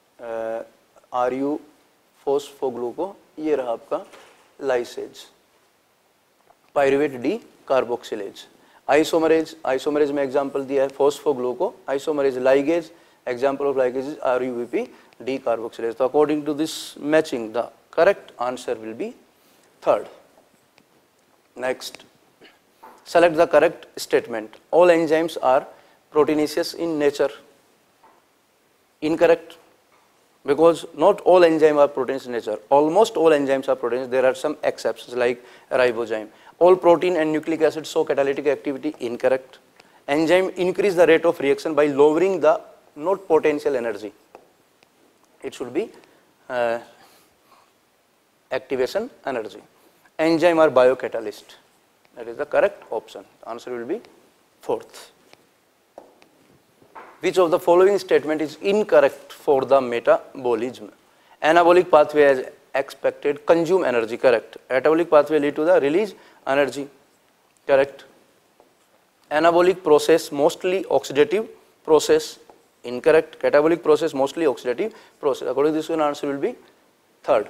RU फोस्फोग्लूको, ये रहा आपका lyase. Pyruvate decarboxylase. Isomerase, isomerase में एग्जाम्पल दिया है phosphogluco isomerase. Ligase, example of ligase is RUBP decarboxylase. तो according to this matching the correct answer will be third. Next, select the correct statement. All enzymes are proteinaceous in nature. Incorrect, because not all enzymes are proteinaceous in nature. Almost all enzymes are proteinaceous. There are some exceptions like ribozyme. All protein and nucleic acid show catalytic activity. Incorrect. Enzyme increase the rate of reaction by lowering the not potential energy. It should be activation energy. Enzyme are biocatalyst. That is the correct option. Answer will be fourth. Which of the following statement is incorrect for the metabolism? Anabolic pathway as expected consume energy. Correct. Catabolic pathway lead to the release energy. Correct. Anabolic process mostly oxidative process. Incorrect. Catabolic process mostly oxidative process. According to this one, answer will be third.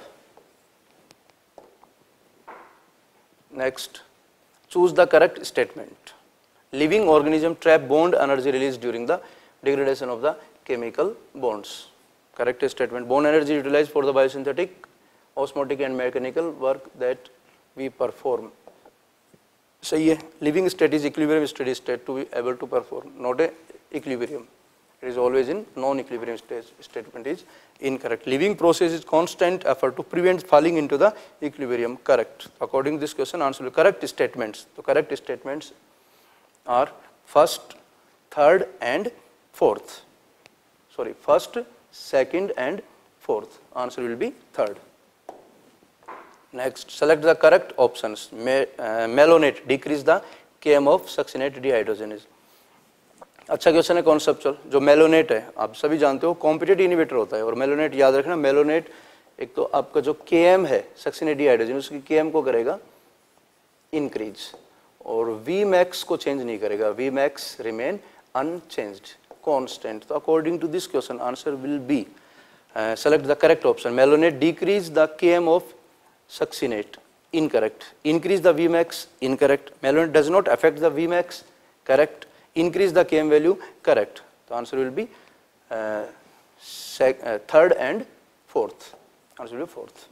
Next, choose the correct statement. Living organism trap bond energy released during the degradation of the chemical bonds. Correct statement. Bond energy utilized for the biosynthetic, osmotic and mechanical work that we perform. सही है. Living state is equilibrium steady state to be able to perform, not a equilibrium. It is always in non-equilibrium state. Statement is incorrect. Living process is constant effort to prevent falling into the equilibrium. Correct. According to this question, answer will be correct statements. The correct statements are first, third and fourth. Sorry, first, second and fourth. Answer will be third. Next, select the correct options. Malonate decrease the Km of succinate dehydrogenase. अच्छा question है conceptual. जो malonate है आप सभी जानते हो competitive inhibitor होता है. और मेलोनेट याद रखना, मेलोनेट एक तो आपका जो Km है सक्सिनेट डिहाइड्रोजन, उसकी Km को करेगा इंक्रीज और Vmax को चेंज नहीं करेगा. Vmax remain unchanged constant. तो according to this question answer will be select the correct option. Malonate decrease the Km of succinate. Incorrect. Increase the Vmax. Incorrect. Melonet does not affect the Vmax. Correct. Increase the Km value. Correct. The answer will be third and fourth. Answer will be fourth.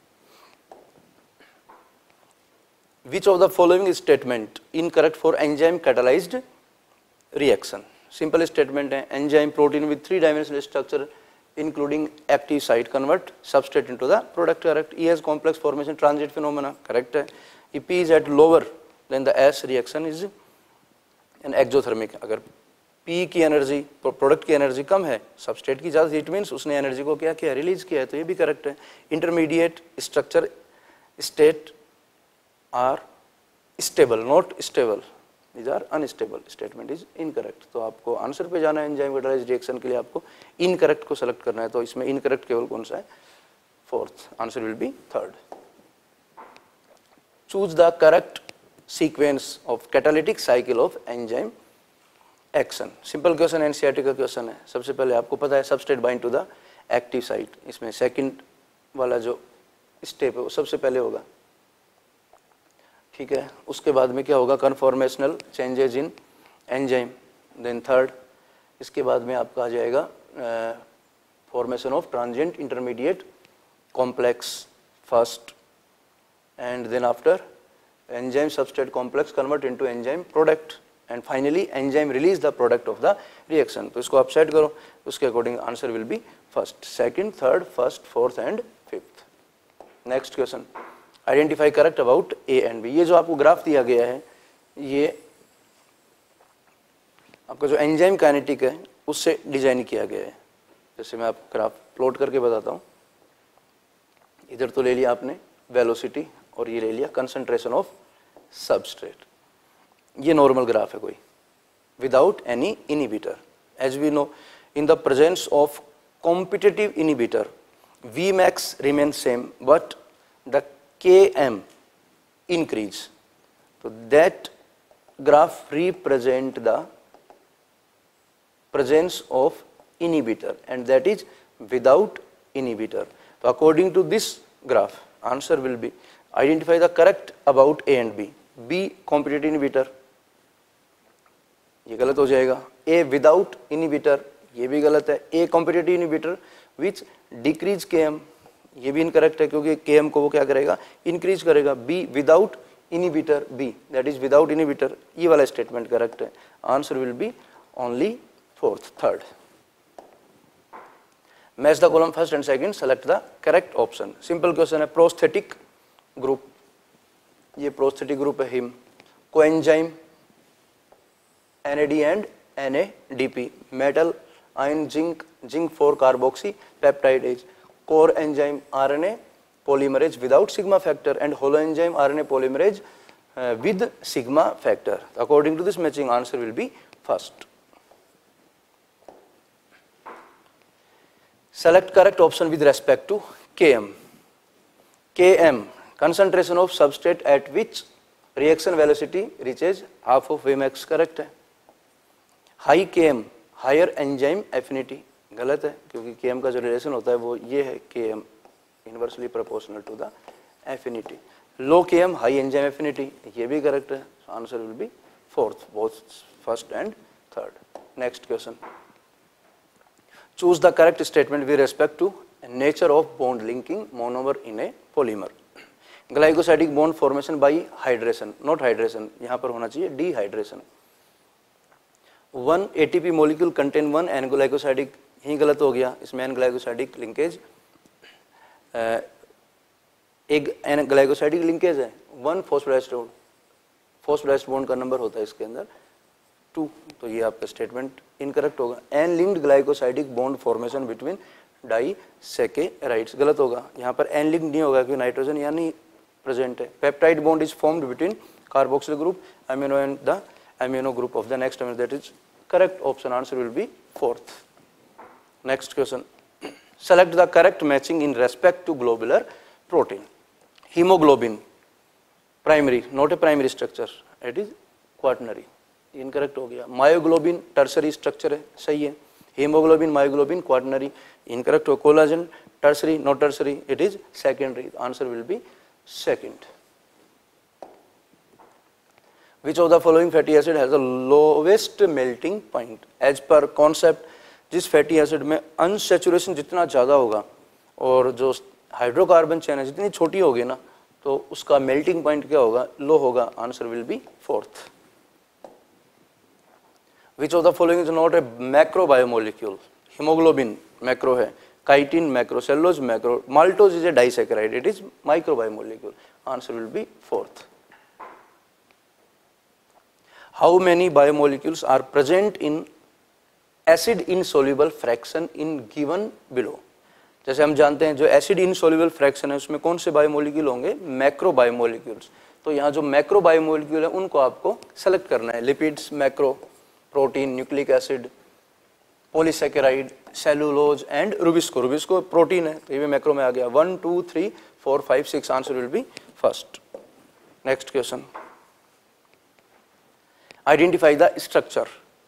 Which of the following statement incorrect for enzyme catalyzed reaction? Simple statement है. Enzyme protein with three-dimensional structure including active site convert substrate into the product. Correct. E has complex formation transit phenomena. Correct है. If P is at lower then the S reaction is an exothermic. अगर P की energy product की energy कम है, substrate की ज़्यादा, it means उसने energy को क्या किया, रिलीज किया है. तो ये भी करेक्ट है. Intermediate structure state are stable not stable, these are unstable. Statement is incorrect. तो आपको आंसर पे जाना है. एंजाइम कैटालाइज्ड रिएक्शन के लिए आपको इनकरेक्ट को सेलेक्ट करना है. तो इसमें इनकरेक्ट केवल कौन सा है, fourth. Answer will be third. Choose the correct sequence of catalytic cycle of enzyme action. Simple question, NCERT का क्वेश्चन है. सबसे पहले आपको पता है substrate bind to the active site. इसमें सेकंड वाला जो स्टेप है वो सबसे पहले होगा. ठीक है. उसके बाद में क्या होगा, conformational changes in enzyme. Then third, इसके बाद में आपका आ जाएगा formation of transient intermediate complex first, and then after enzyme substrate complex convert into enzyme product, and finally enzyme release the product of the reaction. तो इसको आप set करो, उसके according answer will be first, second, third, first, fourth and fifth. Next question, identify correct about A and B. ये जो आपको graph दिया गया है ये आपका जो एंजाइम काइनेटिक है उससे डिजाइन किया गया है. जैसे मैं आप ग्राफ प्लॉट करके बताता हूँ. इधर तो ले लिया आपने वेलोसिटी और ये ले लिया कंसंट्रेशन ऑफ सबस्ट्रेट. ये नॉर्मल ग्राफ है कोई, without any inhibitor. As we know in the presence of competitive inhibitor, Vmax remains same, but the Km increase. So that graph represent the presence of inhibitor, and that is without inhibitor. So according to this graph, answer will be identify the correct about A and B. B competitive inhibitor, ये गलत हो जाएगा. A without inhibitor, ये भी गलत है. A competitive inhibitor which decrease Km, ये भी इनकरेक्ट है क्योंकि Km को वो क्या करेगा, इंक्रीज करेगा. B without inhibitor, B that is without inhibitor, ये वाला स्टेटमेंट करेक्ट है. Answer will be only fourth, third. Match the column first and second, select the correct option. Simple question है. प्रोस्थेटिक ग्रुप, ये prosthetic group है. Heme, coenzyme NAD and NADP, metal, iron, zinc, zinc 4 carboxy peptidase, core enzyme RNA polymerase without sigma factor, and holoenzyme RNA polymerase with sigma factor. According to this matching, answer will be first. Select correct option with respect to Km. Km, concentration of substrate at which reaction velocity reaches half of Vmax, correct है. High Km, higher enzyme affinity, गलत है क्योंकि Km का जो relation होता है वो ये है, Km inversely proportional to the affinity. Low Km, high enzyme affinity, ये भी करेक्ट है. Answer will be fourth, both first and third. Next question. Choose the correct statement with respect to nature of bond linking monomer in a polymer. Glycosidic bond formation by hydration, not hydration, यहाँ पर होना चाहिए dehydration. 1 ATP molecule contain 1 N glycosidic, ही गलत हो गया. इसमें N glycosidic linkage, एक एन ग्लाइकोसाइडिक लिंकेज है. 1 फॉस्फोडाइस्टर, फॉस्फोडाइस्टर बॉन्ड का नंबर होता है इसके अंदर 2, तो ये आपका स्टेटमेंट इनकरेक्ट होगा. N linked glycosidic bond formation between disaccharides, गलत होगा. यहाँ पर एन लिंक्ड नहीं होगा क्योंकि नाइट्रोजन यहाँ नहीं प्रेजेंट है. Peptide bond is formed between carboxyl group amino and the amino group of the next amino, that is correct option. Answer will be fourth. Next question. Select the correct matching in respect to globular protein. Hemoglobin, primary, not a primary structure, it is quaternary, incorrect हो गया. Myoglobin, tertiary structure है, सही है. Hemoglobin, myoglobin, quaternary, incorrect हो. Collagen, tertiary, not tertiary, it is secondary. Answer will be second. Which of the following fatty acid has the lowest melting point? As per concept, जिस fatty acid में unsaturation जितना ज़्यादा होगा और जो hydrocarbon chain है जितनी छोटी होगी ना, तो उसका मेल्टिंग पॉइंट क्या होगा, लो होगा. Answer will be fourth. Which of the following is not a macro biomolecule? Hemoglobin macro है, chitin macro, cellulose macro, maltose is a disaccharide, it is micro biomolecule. Answer will be fourth. How many biomolecules are present in acid insoluble fraction in given below? जैसे हम जानते हैं जो acid insoluble fraction है उसमें कौन से biomolecule होंगे, मैक्रो बायोमोलिक्यूल्स. तो यहाँ जो मैक्रो बायोमोलिक्यूल है उनको आपको सेलेक्ट करना है. Lipids macro, protein, nucleic acid, polysaccharide, cellulose and rubisco. Rubisco protein है तो ये भी मैक्रो में आ गया. 1 2 3 4 5 6 answer will be first. Next question. Identify the structure.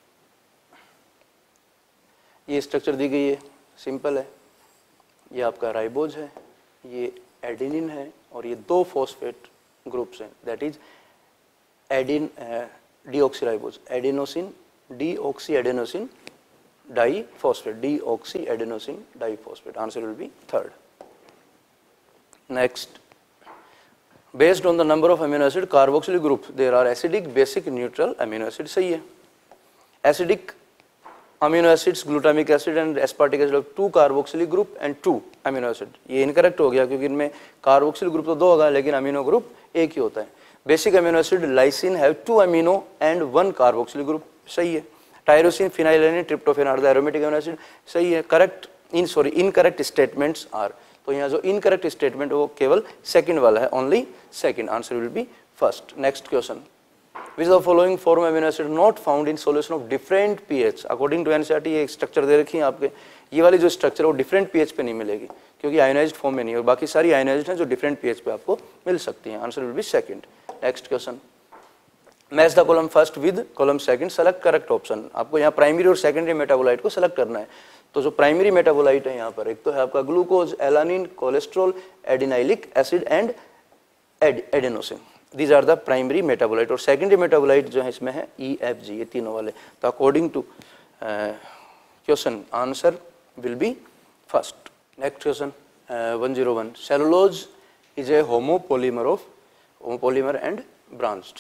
ये स्ट्रक्चर दी गई है, सिंपल है. ये आपका राइबोज है, ये एडेनिन है और ये 2 फॉस्फेट ग्रुप्स हैं, that is adenine deoxyribose, adenosine deoxy adenosine diphosphate, deoxy adenosine diphosphate. Answer will be third. Next. Based on the number of amino acid carboxyl group, there are acidic, basic, neutral amino acid. सही है. Acidic amino acids, glutamic acid and aspartic acid of 2 carboxyl group and 2 amino acid. ये incorrect हो गया क्योंकि इनमें carboxyl group तो 2 होगा लेकिन amino group एक ही होता है. Basic amino acid lysine have 2 amino and 1 carboxyl group. सही है. Tyrosine, phenylalanine, tryptophan are the aromatic amino acid. सही है. Correct, incorrect statements are. तो यहाँ जो इनकरेक्ट स्टेटमेंट वो केवल सेकंड वाला है, only second. Answer will be first. Next question. Which the following form amino acid not found in solution of different pH. According to NCERT ये structure दे रखी है आपके, ये वाली जो स्ट्रक्चर है वो डिफरेंट पीएच पे नहीं मिलेगी क्योंकि आयोनाइज्ड फॉर्म में नहीं है, और बाकी सारी आयोनाइज्ड हैं जो डिफरेंट पीएच पे आपको मिल सकती हैं। Answer will be second. Next question, match the column first with column second, select correct option. आपको यहाँ प्राइमरी और सेकेंडरी मेटाबोलाइट को सेलेक्ट करना है। तो जो प्राइमरी मेटाबोलाइट है यहाँ पर एक तो है आपका glucose, alanine, cholesterol, adenylic acid and adenosine, these are the primary metabolite. और सेकेंडरी मेटाबोलाइट जो है इसमें है EFG, ये तीनों वाले। तो according to question answer will be first. Next question 101, cellulose is a homopolymer and branched,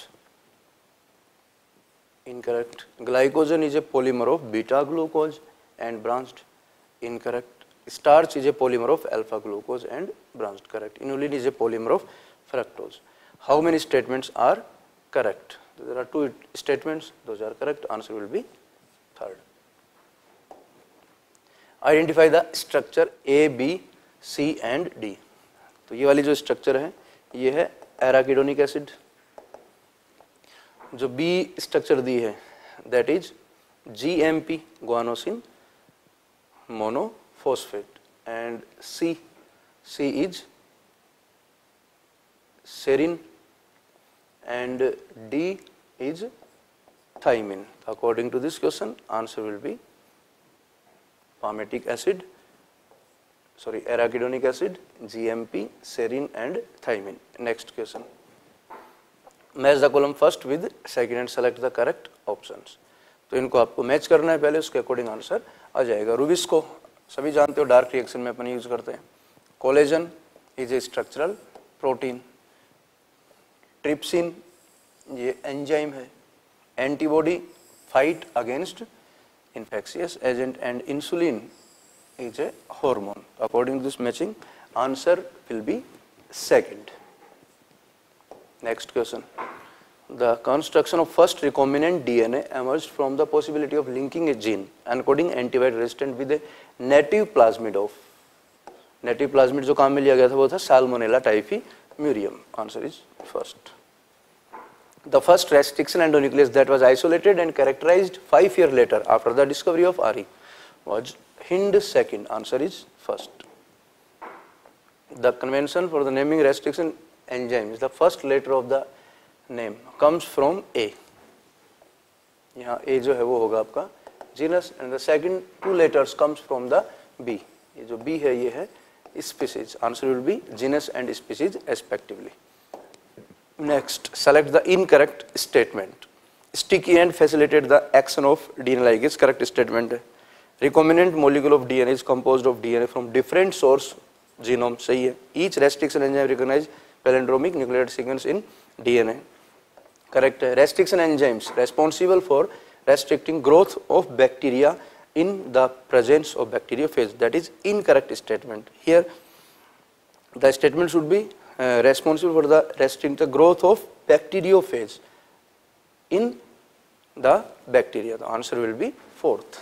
incorrect. Glycogen is a polymer of beta glucose and branched, incorrect. Starch is a polymer of alpha glucose and branched, correct. Inulin is a polymer of fructose. How many statements are correct? There are 2 statements, those are correct. Answer will be third. Identify the structure A, B, C and D. तो ये वाली जो structure है ये है arachidonic acid. जो B structure दी है that is GMP, guanosine monophosphate, and C is serine and D is thymine. According to this question answer will be palmitic acid, sorry, arachidonic acid, GMP, serine and thymine. Next question, match the column first with second and select the correct options. तो इनको आपको match करना है पहले, उसके according answer आ जाएगा। Rubisco सभी जानते हो, डार्क रिएक्शन में अपन यूज करते हैं। Collagen is a structural protein, trypsin ये एंजाइम है, antibody fight against infectious agent, and insulin is a hormone. According to this matching, answer will be second. Next question, the construction of first recombinant DNA emerged from the possibility of linking a gene encoding antibiotic resistant with a native plasmid of, native plasmid जो काम में लिया गया था वो था Salmonella typhimurium. Answer is first. The first restriction endonuclease that was isolated and characterized 5 years later after the discovery of RE was Hind second. Answer is first. The convention for the naming restriction enzymes, the first letter of the name comes from A. यहाँ A जो है वो होगा आपका genus, and the second 2 letters comes from the B. ये जो B है ये है species. Answer will be genus and species respectively. Next, select the incorrect statement. Sticky end facilitate the action of DNA ligase. Correct statement है. Recombinant molecule of DNA is composed of DNA from different source genome. सही है. Each restriction enzyme recognize palindromic nucleotide sequence in DNA. Correct है. Restriction enzymes responsible for restricting growth of bacteria in the presence of bacteriophage. That is incorrect statement. Here, the statement should be responsible for the restricting the growth of bacteriophage in the bacteria. The answer will be fourth.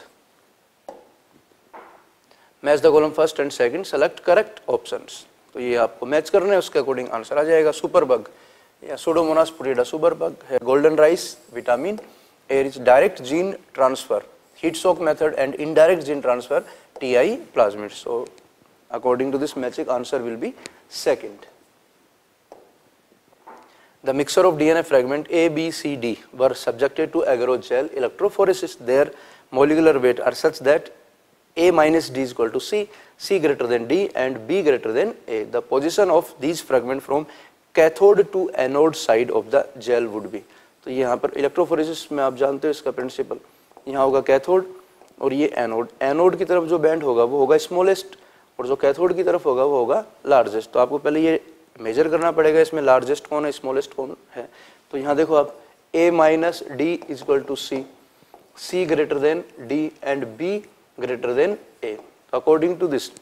Match the column first and second, select correct options. तो ये आपको match करना है, उसके according answer आ जाएगा। Super bug या Pseudomonas putida super bug है, golden rice vitamin A is direct gene transfer, heat shock method and indirect gene transfer TI plasmid. So according to this matching answer will be second. The mixture of DNA fragment A, B, C, D were subjected to agarose-gel electrophoresis. Their molecular weight are such that A minus D is equal to C, C greater than D and B greater than A. The position of these fragments from cathode to anode side of the gel would be. तो यहाँ पर electrophoresis में आप जानते हो इसका principal, यहाँ होगा कैथोड और ये एनोड। एनोड की तरफ जो बैंड होगा वो होगा स्मॉलेस्ट और जो कैथोड की तरफ होगा वो होगा लार्जेस्ट। तो आपको पहले ये मेजर करना पड़ेगा इसमें लार्जेस्ट कौन है, स्मॉलेस्ट कौन है। तो यहाँ देखो आप A minus D is equal to C, C greater than D and B greater than A। According to this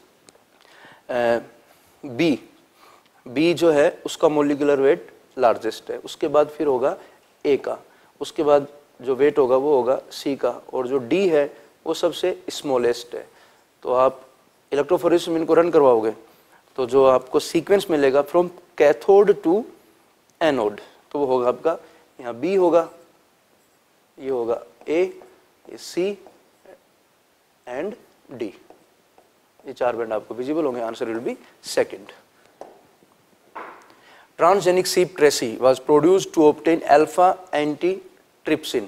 B जो है उसका मोलिकुलर वेट लार्जेस्ट है, उसके बाद फिर होगा A का, उसके बाद जो वेट होगा वो होगा C का और जो D है वो सबसे स्मॉलेस्ट है। तो आप इलेक्ट्रोफोरेसिस में इनको रन करवाओगे तो जो आपको सीक्वेंस मिलेगा फ्रॉम कैथोड टू एनोड तो वो होगा आपका यहाँ B होगा ये होगा ए, सी एंड डी, ये 4 बैंड आपको विजिबल होंगे, answer will be second. Transgenic सी Tracy was produced to obtain alpha antitrypsin,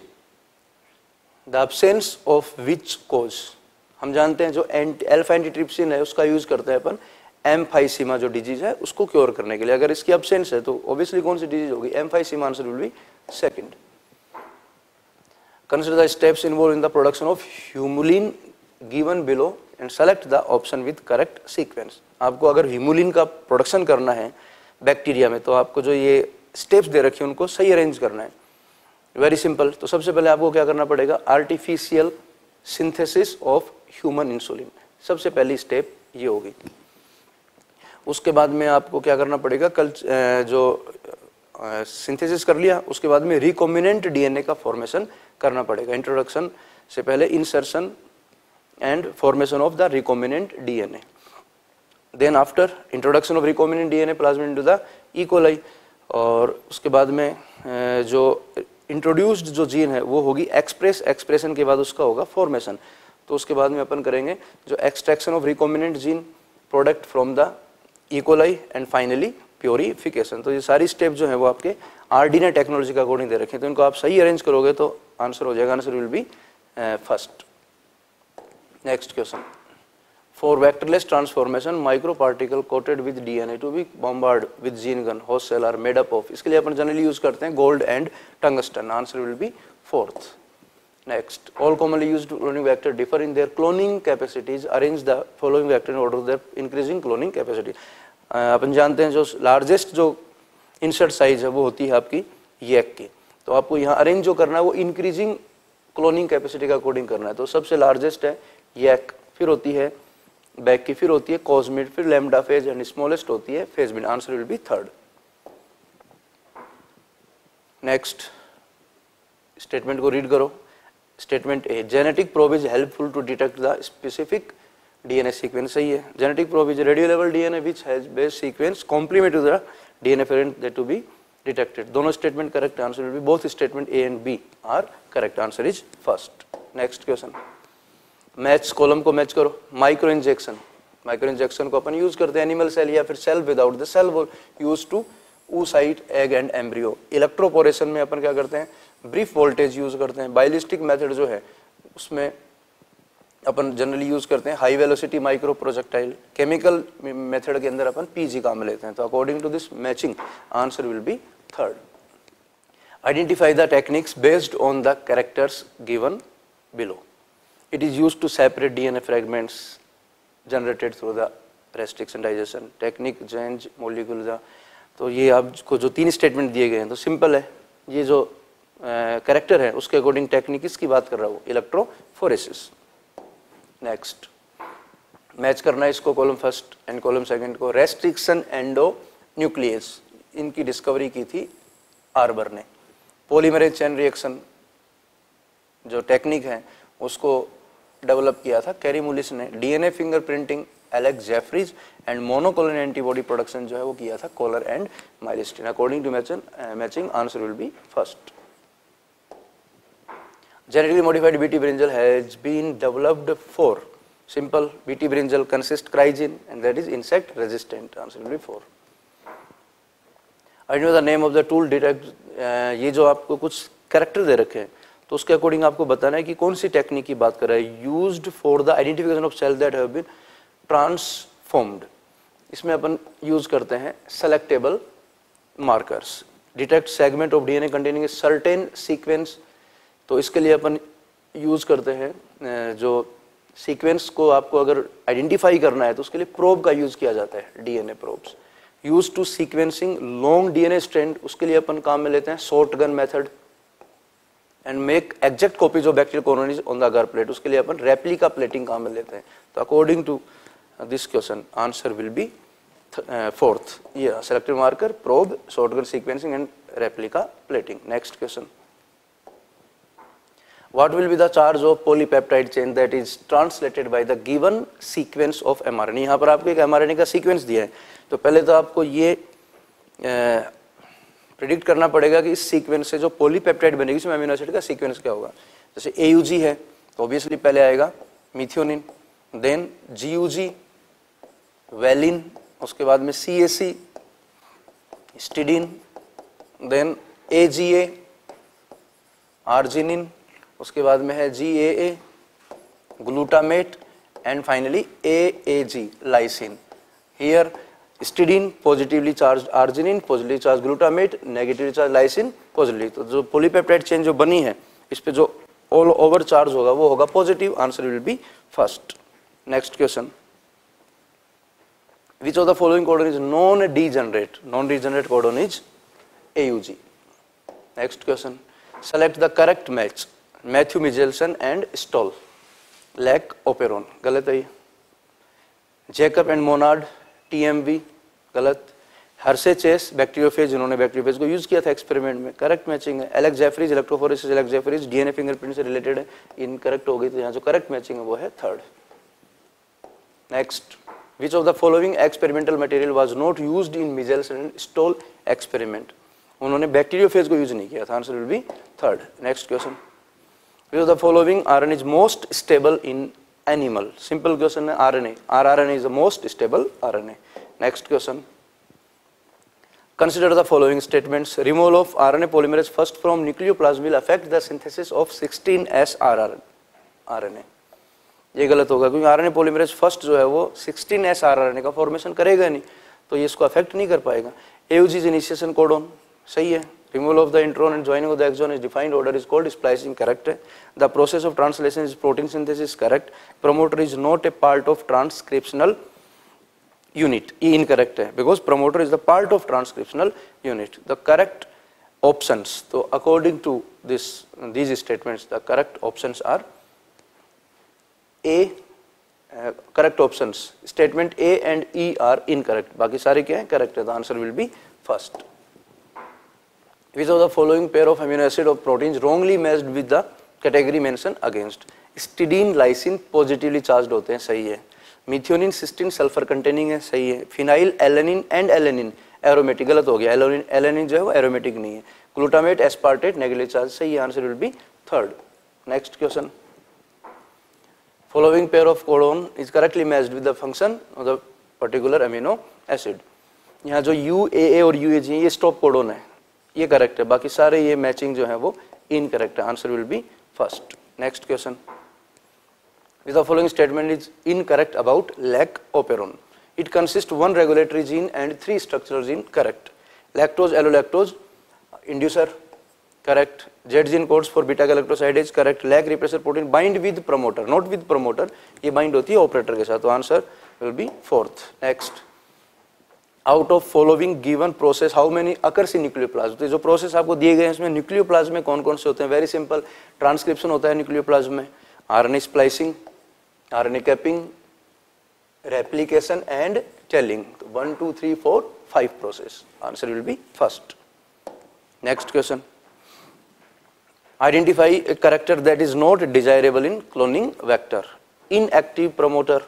the absence of which cause. हम जानते हैं जो अल्फा एंटीट्रिप्सिन है उसका यूज करते हैं अपन एम्फाइसीमा जो डिजीज है उसको क्योर करने के लिए। अगर इसकी एब्सेंस है तो ऑब्वियसली कौन सी डिजीज होगी, emphysema, answer will be second. Consider the steps involved in the production of humulin given below and select the option with correct sequence। आपको अगर ह्यूमुलिन का प्रोडक्शन करना है बैक्टीरिया में तो आपको जो ये स्टेप्स दे रखे हैं उनको सही अरेंज करना है। Very simple. तो सबसे पहले आपको क्या करना पड़ेगा, artificial synthesis of human insulin, सबसे पहली स्टेप ये होगी। उसके बाद में आपको क्या करना पड़ेगा, जो सिंथेसिस कर लिया उसके बाद में रिकॉम्बिनेंट डीएनए का फॉर्मेशन करना पड़ेगा। इंट्रोडक्शन से पहले insertion and formation of the recombinant DNA, then after introduction of recombinant DNA plasmid into the E coli, और उसके बाद में जो इंट्रोड्यूस्ड जो जीन है वो होगी एक्सप्रेस, एक्सप्रेशन के बाद उसका होगा फॉर्मेशन। तो उसके बाद में अपन करेंगे जो extraction of recombinant gene product from the E coli and finally purification. तो ये सारी स्टेप जो है वो आपके आरडीएनए टेक्नोलॉजी का अकॉर्डिंग दे रखे हैं, तो इनको आप सही अरेंज करोगे तो आंसर हो जाएगा, answer will be first. Next question, for vectorless transformation micro particle coated with DNA to be bombard with gene gun host cell are made up of. इसके लिए अपन जनरली यूज करते हैं gold and tungsten, answer will be fourth. Next, all commonly used cloning vector differ in their cloning capacities, arrange the following vector in order of their increasing cloning capacity. अपन जानते हैं जो largest जो insert size है वो होती है आपकी यैक की, तो आपको यहाँ अरेंज जो करना है वो इंक्रीजिंग क्लोनिंग कैपेसिटी का अकॉर्डिंग करना है। तो सबसे लार्जेस्ट है यैक, फिर होती है बैक की, फिर होती है कॉस्मिड, फिर लैम्डा फेज एंड स्मॉलेस्ट होती है phagemid, answer will be third. Next statement को रीड करो। Statement A, genetic probe is helpful to detect the specific DNA sequence, सही है। जेनेटिक प्रोब इज रेडियो लेवल DNA which has base sequence complement to the DNA parent that to be detected. दोनों statement correct, answer will be both statement A and B are correct, answer is first. Next question, match column को match करो। Micro injection, micro injection को अपन use करते हैं animal cell या फिर cell without the cell wall, use to oocyte egg and embryo. Electroporation में अपन क्या करते हैं, ब्रीफ वोल्टेज यूज करते हैं। बायोलिस्टिक मेथड जो है उसमें अपन जनरली यूज करते हैं high velocity micro projectile. Chemical method के अंदर अपन पीजी काम लेते हैं। तो according to this matching answer will be third. Identify the techniques based on the characters given below. It is used to separate DNA fragments generated through the restriction digestion technique, change molecular. तो ये आपको जो 3 statement दिए गए हैं तो simple है, ये जो कैरेक्टर है उसके अकॉर्डिंग टेक्निक इसकी बात कर रहा हूँ, इलेक्ट्रोफोरेसिस। नेक्स्ट, मैच करना है इसको column first and column second को। रेस्ट्रिक्शन एंडो न्यूक्लियस, इनकी डिस्कवरी की थी आर्बर ने। पॉलीमरेज चेन रिएक्शन जो टेक्निक है उसको डेवलप किया था कैरीमुलिस ने। DNA fingerprinting Alex Jeffreys and monoclonal antibody production जो है वो किया था Kohler and Milstein. According to matching answer will be first. Genetically modified BT brinjal has been developed for simple BT brinjal consists cryogene and that is insect resistant, answer will be 4. I know the name of the tool detect, ये जो आपको कुछ character दे रखे हैं तो उसके according आपको बताना है कि कौन सी टेक्निक की बात कर रहा है। Used for the identification of cell that have been transformed, इसमें अपन यूज करते हैं selectable markers. Detect segment of DNA containing certain sequence, तो इसके लिए अपन यूज करते हैं जो सीक्वेंस को आपको अगर आइडेंटिफाई करना है तो उसके लिए प्रोब का यूज किया जाता है, DNA probes. Use to sequencing long DNA strand, उसके लिए अपन काम में लेते हैं shotgun method. And make exact copies of bacterial colonies on the agar plate, उसके लिए अपन रेप्लिका प्लेटिंग काम में लेते हैं। तो according to this question answer will be fourth, ये selective marker, probe, shotgun sequencing and replica plating. Next question, what will be the charge of polypeptide chain that is translated by the given sequence of mRNA। यहाँ पर आपको एक mRNA का sequence दिया है, तो पहले तो आपको ये प्रिडिक्ट करना पड़ेगा कि इस सीक्वेंस से जो पॉलीपेप्टाइड बनेगी उसमें अमीनो एसिड का सीक्वेंस क्या होगा। जैसे AUG है तो ऑब्वियसली पहले आएगा मिथियोनिन, देन GUG वैलिन, उसके बाद में CAC histidine, then AGA arginine, उसके बाद में है GAA glutamate and finally AAG lysine. Here histidine positively charge, arginine positively charge, glutamate negatively charge, lysine positively. तो जो पॉलीपेप्टाइड चेन जो बनी है इस पे जो ऑल ओवर चार्ज होगा वो होगा positive, answer will be first. Next question, which of the following codon is non-degenerate? Non-degenerate codon is AUG. Next question, select the correct match, Matthew Michelson and Stoll, lac operon, गलत है ये। Jacob and Monod TMV, गलत। Hershey Chase bacteriophage, जिन्होंने bacteriophage को use किया था experiment में, correct matching है। Alex Jeffreys electrophoresis, Alex Jeffreys DNA fingerprint से रिलेटेड है, इनकरेक्ट हो गई, तो यहाँ जो करेक्ट मैचिंग है वो है third. Next, which of the following experimental material was not used in Michelson and Stoll experiment? उन्होंने बैक्टीरियोफेज को यूज नहीं किया था, answer will be third. Next question, which of the following RNA is most stable in animal? Simple question है, RNA, rRNA is the most stable RNA। Next question, consider the following statements, removal of RNA polymerase first from nucleoplasm will affect the synthesis of 16S rRNA। ये गलत होगा क्योंकि RNA polymerase first जो है वो 16S rRNA का formation करेगा नहीं, तो ये इसको अफेक्ट नहीं कर पाएगा। AUG इज इनिशिएशन कोडोन, सही है। Removal of the intron and joining of the exon is defined order is called splicing, correct है। The process of translation is protein synthesis, correct. Promoter is not a part of transcriptional unit, ये incorrect है because promoter is the part of transcriptional unit. The correct options, तो according to these statements the correct options are A, correct options, statement A and E are incorrect, बाकी सारे क्या है correct है, the answer will be first. Which of the following pair of amino acid of proteins wrongly matched with the category mentioned against? Histidine lysine positively charge होते हैं, सही है। Methionine cysteine sulphur containing है, सही है। Phenylalanine and alanine aromatic, गलत हो गया, एलेनिन जो है वो एरोमेटिक नहीं है। ग्लूटामेट एस्पार्टेट नेगेटिव चार्ज, सही है, answer will be third. Next question, following pair of codon is correctly matched with the function of the particular amino acid। यहाँ जो UAA और UAG ये स्टॉप कोडोन है, ये करेक्ट है, बाकी सारे ये मैचिंग जो है वो इनकरेक्ट है, answer will be first. Next question, with the following statement is incorrect about lac operon? It consists one regulatory gene and 3 structural gene, correct। lactose allolactose inducer, correct। Z gene codes for beta galactosidase, correct। lac repressor protein bind with promoter, not with promoter, ये bind होती है operator के साथ, तो answer will be fourth। Next, out of following given process how many occurs in nucleoplasm? तो जो process आपको दिए गए हैं इसमें न्यूक्लियोप्लाज्म में कौन कौन से होते हैं? वेरी सिंपल, ट्रांसक्रिप्शन होता है न्यूक्लियोप्लाज्म में, RNA splicing, RNA capping, replication and tailing. 1 2 3 4 5 process, answer will be first. Next question, identify a character that is not desirable in cloning vector. Inactive promoter,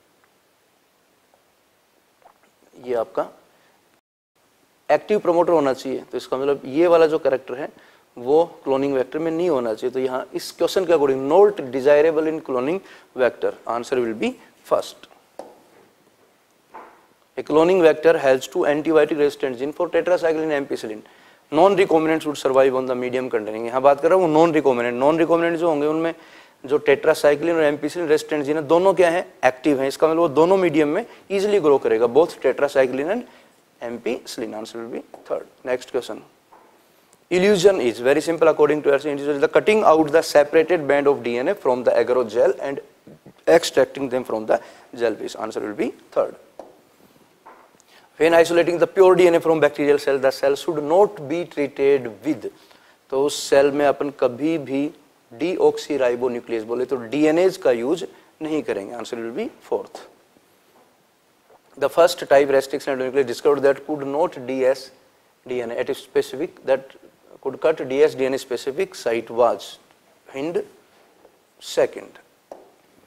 ये आपका एक्टिव प्रमोटर होना चाहिए, तो इसका मतलब ये वाला जो कैरेक्टर है वो क्लोनिंग वेक्टर में नहीं होना चाहिए, तो यहाँ इस क्वेश्चन के according not desirable in cloning vector, answer will be first. A cloning vector has 2 antibiotic resistant gene for tetracycline and ampicillin. Non recombinant would survive on the medium containing, यहाँ बात कर रहा हूँ नॉन रिकॉम्बिनेंट। नॉन रिकॉम्बिनेंट जो होंगे उनमें जो tetracycline और एम्पिसिलिन रेजिस्टेंट जीन है दोनों क्या है एक्टिव हैं, इसका मतलब वो दोनों मीडियम में इजीली ग्रो करेगा, both tetracycline and ampicillin, answer will be third. Next question, elution is very simple according to एर्सन, the cutting out the separated band of DNA from the agarose gel and extracting them from the gel piece, answer will be third. When isolating the pure DNA from bacterial cell, the cell should not be treated with, तो उस cell में अपन कभी भी डीऑक्सीराइबोन्यूक्लियस बोले तो DNAs का use नहीं करेंगे, answer will be fourth. The first type restriction endonuclease discovered that could not DS DNA at a specific, that could cut DS DNA specific site was Hind second.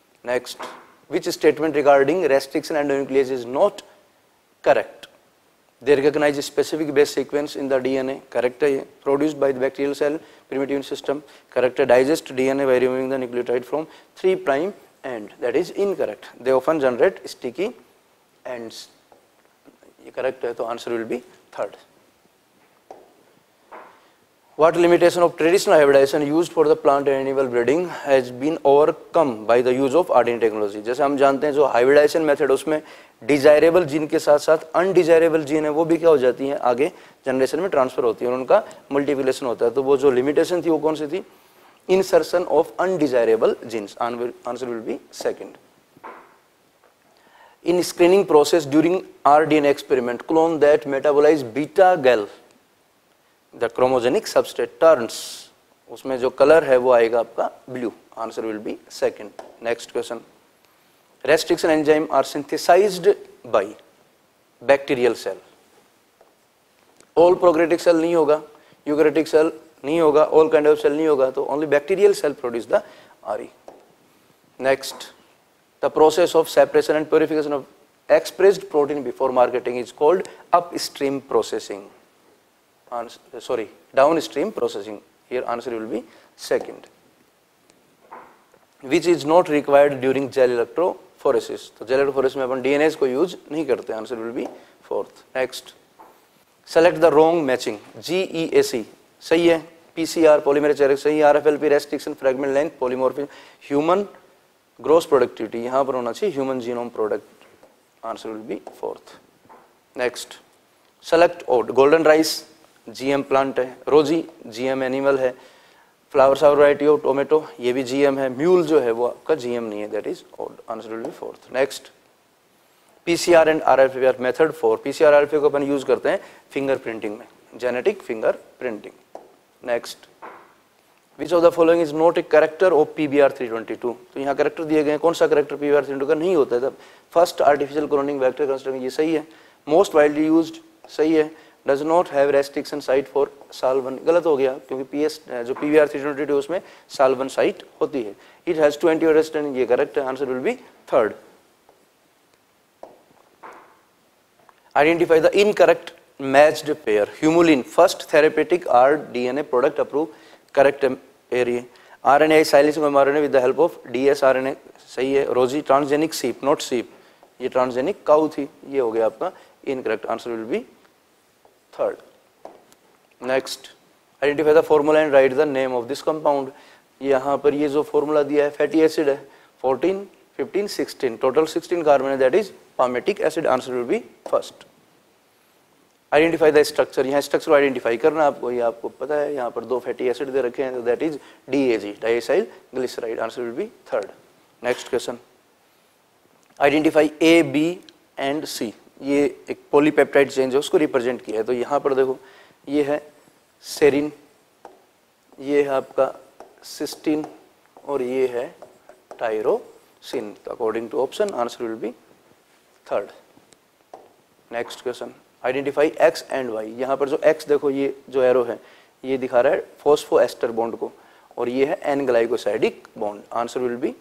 Next, which statement regarding restriction endonuclease is not correct? They recognize a specific base sequence in the DNA. Correct है ये. Produced by the bacterial cell primitive system. Correct है. Digest DNA by removing the nucleotide from 3' end. That is incorrect. They often generate sticky ends. ये correct है, तो answer will be third. What limitation of traditional hybridization used for the plant and animal breeding has been overcome by the use of RNA technology? जैसे हम जानते हैं जो hybridization method उसमें desirable gene के साथ साथ अनडिजायरेबल जीन है वो भी क्या हो जाती हैं, आगे जनरेशन में ट्रांसफर होती है और उनका मल्टीप्लिकेशन होता है. तो वो जो लिमिटेशन थी वो कौन सी थी? Insertion of undesirable genes. Answer will be second. In screening process during RDNA experiment clone that metabolize beta gal the chromogenic substrate turns. उसमें जो कलर है वो आएगा आपका blue. Answer will be second. Next question. Restriction enzyme are synthesized by bacterial cell. All prokaryotic cell नहीं होगा, eukaryotic cell नहीं होगा, ऑल काइंड ऑफ सेल नहीं होगा, तो only bacterial cell produce the RE. Next. The process of separation and purification of expressed protein before marketing is called upstream processing. downstream processing. Here answer will be second. Which is not required during gel electrophoresis. तो gel electrophoresis में अपन DNAs को use नहीं करते. Answer will be fourth. Next. Select the wrong matching. GEAC सही है, PCR polymerase सही है, RFLP restriction fragment length polymorphism, human gross productivity यहाँ पर होना चाहिए human genome product. Answer will be fourth. Next. Select odd. Golden rice GM plant है, Rosie GM animal है, flavour savour variety of tomato ये भी GM है, mule जो है वो आपका GM नहीं है, that is odd. Answer will be fourth. Next. PCR and RFP are method for. PCR RFP को अपन यूज करते हैं फिंगर प्रिंटिंग में, genetic finger printing. Next. Which of the following is not a character of PBR 322. तो यहाँ character दिए गए हैं, कौन सा करेक्टर PBR 322 का नहीं होता है? तब first artificial cloning vector construction ये सही है. मोस्ट वाइडली यूज्ड सही है. Does not have restriction site for SAL1 गलत हो गया, क्योंकि PS जो PBR 322 उसमें SAL1 साइट होती है. इट हैज 20 रेस्ट्रिक्शन, ये करेक्ट है. Answer will be third. Identify the incorrect matched pair. Humulin first therapeutic rDNA product approve. Correct area. RNA silencing of mRNA with the help of dsRNA सही है. रोजी transgenic सीप not सीप, ये transgenic cow थी, ये हो गया आपका incorrect. Answer will be third. Next. Identify the formula and write the name of this compound. यहाँ पर ये जो फॉर्मूला दिया है फैटी एसिड है, 14, 15, 16 टोटल 16 कार्बन है, that is palmitic acid. Answer will be first. Identify the structure. यहाँ structure identify करना आपको, ये आपको पता है. यहाँ पर दो फैटी एसिड दे रखे हैं, that is DAG diacyl glyceride. Answer will be third. Next question. Identify A, B and C. ये एक पॉलीपेप्टाइड चेंज है, उसको रिप्रेजेंट किया है. तो यहाँ पर देखो ये है सेरिन, ये है आपका सिस्टीन और ये है टायरोसिन. तो according to option answer will be third. Next question. Identify X and Y. यहाँ पर जो X देखो ये जो एरो है ये दिखा रहा है फॉस्फोएस्टर बॉन्ड को और ये है N glycosidic bond. Answer will be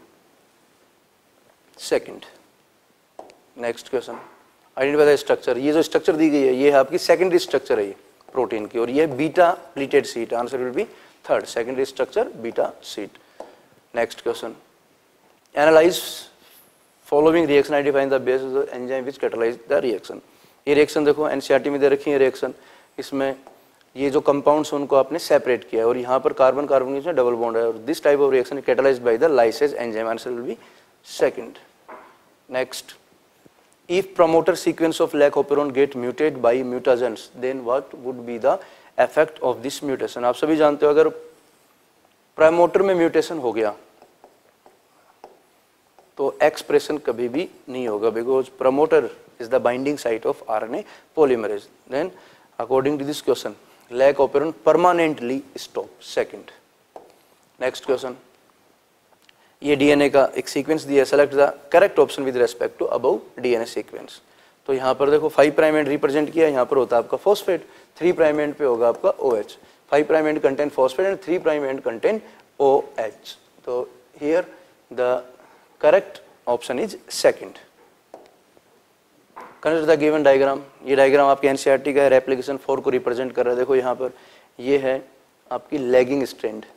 second. Next question. Identify the structure. ये जो स्ट्रक्चर दी गई है ये है आपकी सेकेंडरी स्ट्रक्चर है ये प्रोटीन की, और ये beta pleated sheet. Answer will be third. Secondary structure beta sheet. Next question. Analyse following reaction, identifying the base of the enzyme which catalyse the reaction. ये रिएक्शन देखो NCERT में दे रखी है रिएक्शन. इसमें ये जो कंपाउंड्स हैं उनको आपने सेपरेट किया है और यहाँ पर कार्बन कार्बन के बीच में डबल बॉन्ड है, और this type of reaction catalysed by the lyase enzyme. Answer will be second. Next. If promoter sequence of lac operon get mutated by mutagens, then what would be the effect of this mutation? आप सभी जानते हो अगर promoter में mutation हो गया तो expression कभी भी नहीं होगा, because promoter is the binding site of RNA polymerase. Then according to this question, lac operon permanently stop. Second. Next question. ये DNA का एक सीक्वेंस दिया है. Select the correct option with respect to above DNA sequence. तो यहाँ पर देखो 5' and represent किया, यहाँ पर होता है आपका फॉस्फेट, 3' एंड पे होगा आपका OH. 5' end contain phosphate and 3' end contain OH. तो here the correct option is second. Consider the given diagram, ये डायग्राम आपके एनसीईआरटी का है, रेप्लिकेशन 4 को रिप्रेजेंट कर रहा है। देखो यहाँ पर ये है आपकी लैगिंग स्ट्रैंड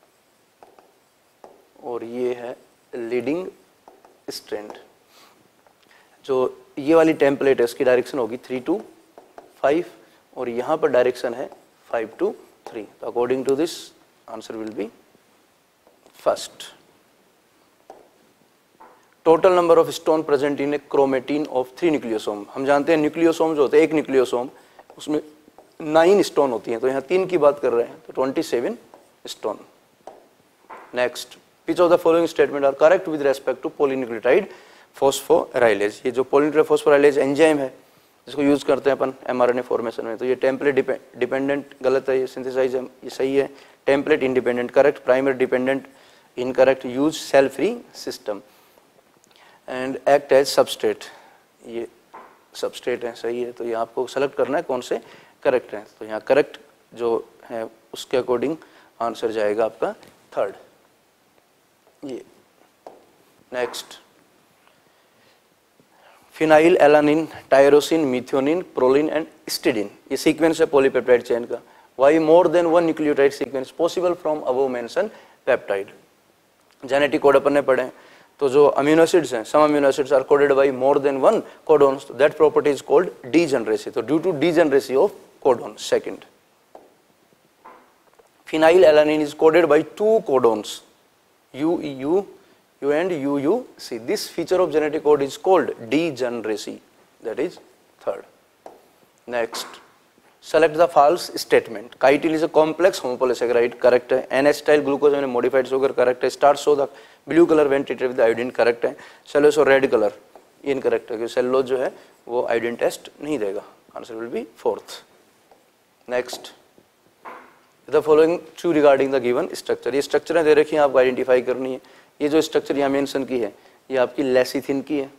और ये है लीडिंग स्ट्रैंड। जो ये वाली टेम्पलेट है इसकी डायरेक्शन होगी 3 to 5 और यहाँ पर डायरेक्शन है 5 to 3। तो according to this answer will be first. Total number of histone present in a chromatin of 3 nucleosome. हम जानते हैं न्यूक्लियोसोम जो होते हैं, एक न्यूक्लियोसोम उसमें 9 स्टोन होती हैं, तो यहाँ 3 की बात कर रहे हैं, तो 27 histone. Next, which of the following statement are correct with respect to polynucleotide phosphorylase। ये जो polynucleotide phosphorylase एंजाइम है जिसको यूज करते हैं अपन mRNA फॉर्मेशन में, तो ये टेम्पलेट डिपेंडेंट गलत है, ये सिंथेसाइज ये सही है। Template independent correct, primary dependent incorrect, use cell free system and act as substrate, ये सबस्ट्रेट है, सही है। तो ये आपको सेलेक्ट करना है कौन से करेक्ट है। तो यहाँ करेक्ट जो है उसके अकॉर्डिंग आंसर जाएगा आपका थर्ड, ये। Next, phenylalanine, tyrosine, methionine, proline and histidine, ये सीक्वेंस है पॉलीपेप्टाइड चेन का। Why more than 1 nucleotide sequence possible from above mention peptide. Genetic code अपन ने पढ़े, तो जो अमीनो एसिड्स हैं, some amino acids are coded by more than 1 codons, that property is called degeneracy. तो due to degeneracy of codon. Second, phenylalanine is coded by 2 codons, UEU, U and UUC. This feature of genetic code is called degeneracy. That is third. Next, select the false statement. Chitil is a complex homopolysaccharide, correct है। N-acetyl glucose में modified sugar, correct है। Starch show the blue color when treated with iodine, correct है। Cellulose और red color incorrect है, क्योंकि cellulose जो है वो iodine test नहीं देगा। Answer will be fourth. Next, the following true regarding the given structure। ये स्ट्रक्चर दे रखी हैं, आपको आइडेंटिफाई करनी है। ये जो स्ट्रक्चर यहाँ मेंशन की है ये आपकी लेसिथिन की है।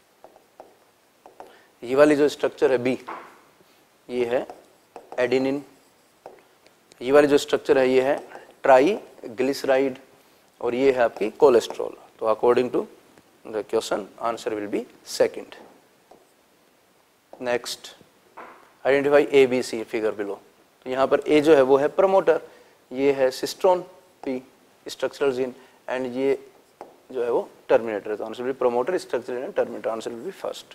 ये वाली जो स्ट्रक्चर है बी, ये है एडेनिन। ये वाली जो स्ट्रक्चर है ये है ट्राइग्लिसराइड और ये है आपकी कोलेस्ट्रॉल। तो according to the question answer will be second. Next, identify ABC figure below. तो यहाँ पर ए जो है वो है प्रमोटर, ये है सिस्ट्रोन पी स्ट्रक्चरल जीन एंड ये जो है वो टर्मिनेटर है। तो answer will be promoter, structural and terminator. Answer will be first.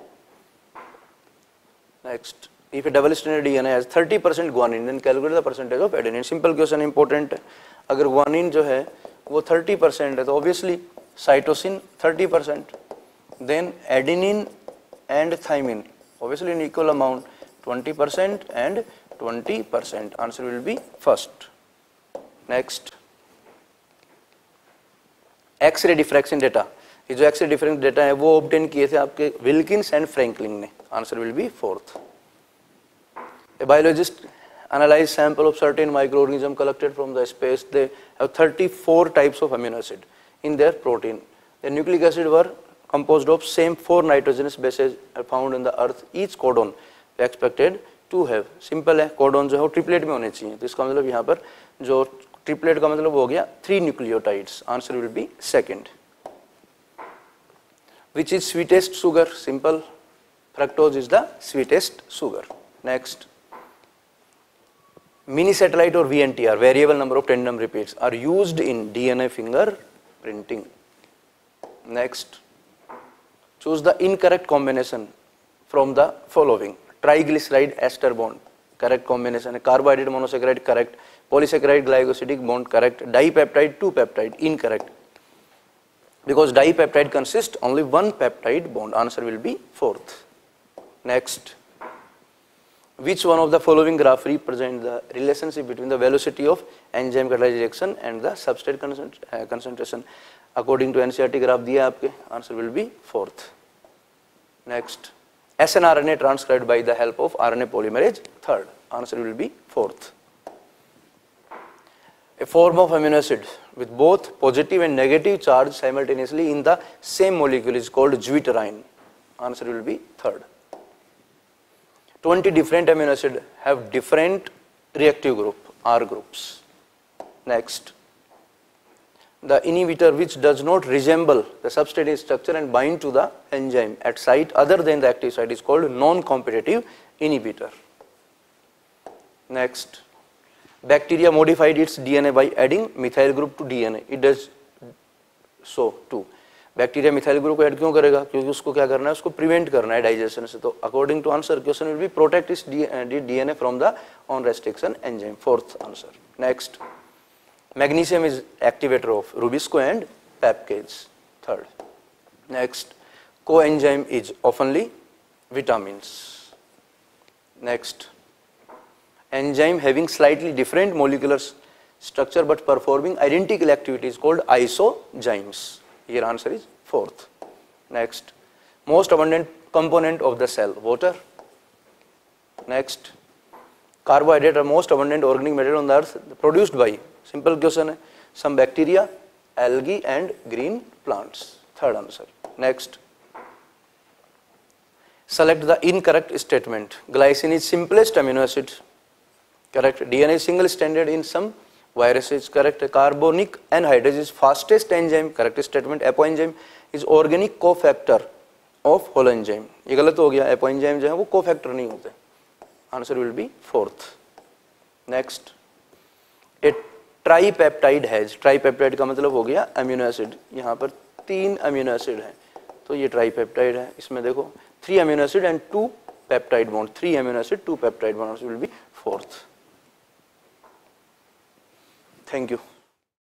Next, if a double stranded DNA has 30% guanine then calculate the percentage of adenine। Simple question important है। अगर guanine जो है वो 30% है तो obviously cytosine 30%, then adenine and thymine obviously in equal amount 20% and 20%। Answer will be first. Next, X ray diffraction data. ये जो x ray diffraction data है वो ऑब्टेन किए थे आपके विल्किंस एंड फ्रैंकलिन ने। Answer will be fourth. A biologist analyze sample of certain microorganism collected from the space. They have 34 types of amino acid in their protein. The nucleic acid were composed of same 4 nitrogenous bases found in the earth. Each codon expected to have, simple है, codon जो है वो triplet में होने चाहिए। तो इसका मतलब यहाँ पर जो ट्रिपलेट का मतलब हो गया 3 nucleotides. Answer will be second. Which is sweetest sugar? Simple, fructose is the sweetest sugar. Next, mini satellite or VNTR, variable number of tandem repeats, are used in DNA fingerprinting. Next, choose the incorrect combination from the following. Triglyceride ester bond, correct combination. Carbohydrate monosaccharide, correct. Polysaccharide glycosidic bond, correct. Dipeptide 2 peptide, incorrect, because dipeptide consists only 1 peptide bond. Answer will be fourth. Next, which one of the following graph represent the relationship between the velocity of enzyme catalyzed reaction and the substrate concentration? According to NCERT graph दिया आपके, answer will be fourth. Next, snRNA transcribed by the help of RNA polymerase, third. Answer will be fourth. A form of amino acid with both positive and negative charge simultaneously in the same molecule is called zwitterine. Answer will be third. 20 different amino acids have different reactive group, R groups. Next, the inhibitor which does not resemble the substrate structure and bind to the enzyme at site other than the active site is called non-competitive inhibitor. Next, bacteria modified its DNA by adding methyl group to DNA. It does so too. Bacteria methyl group को add क्यों करेगा? क्योंकि उसको क्या करना है, उसको prevent करना है डाइजेशन से. तो according to answer question will be protect its DNA from the own restriction enzyme. Fourth answer. Next, magnesium is activator of Rubisco and Papkase. Third. Next, coenzyme is oftenly vitamins. Next, enzyme having slightly different molecular structure but performing identical activity is called isozymes. Here answer is fourth. Next, most abundant component of the cell, water. Next, carbohydrate are most abundant organic material on the earth produced by, simple question है, some bacteria, algae and green plants. Third answer. Next, select the incorrect statement. Glycine is simplest amino acid. Correct. DNA is single stranded in some viruses. Correct. Carbonic anhydrase is fastest enzyme. Correct statement. Apoenzyme is organic cofactor of whole enzyme. ये गलत हो गया. Apoenzyme जो है वो cofactor नहीं होते. Answer will be fourth. Next, a tripeptide has, tripeptide का मतलब हो गया अमीनो एसिड. यहाँ पर 3 अमीनो एसिड हैं, तो ये ट्राईपेप्टाइड है. इसमें देखो 3 amino acid and 2 peptide bond. 3 amino acid 2 peptide bond will be fourth. Thank you.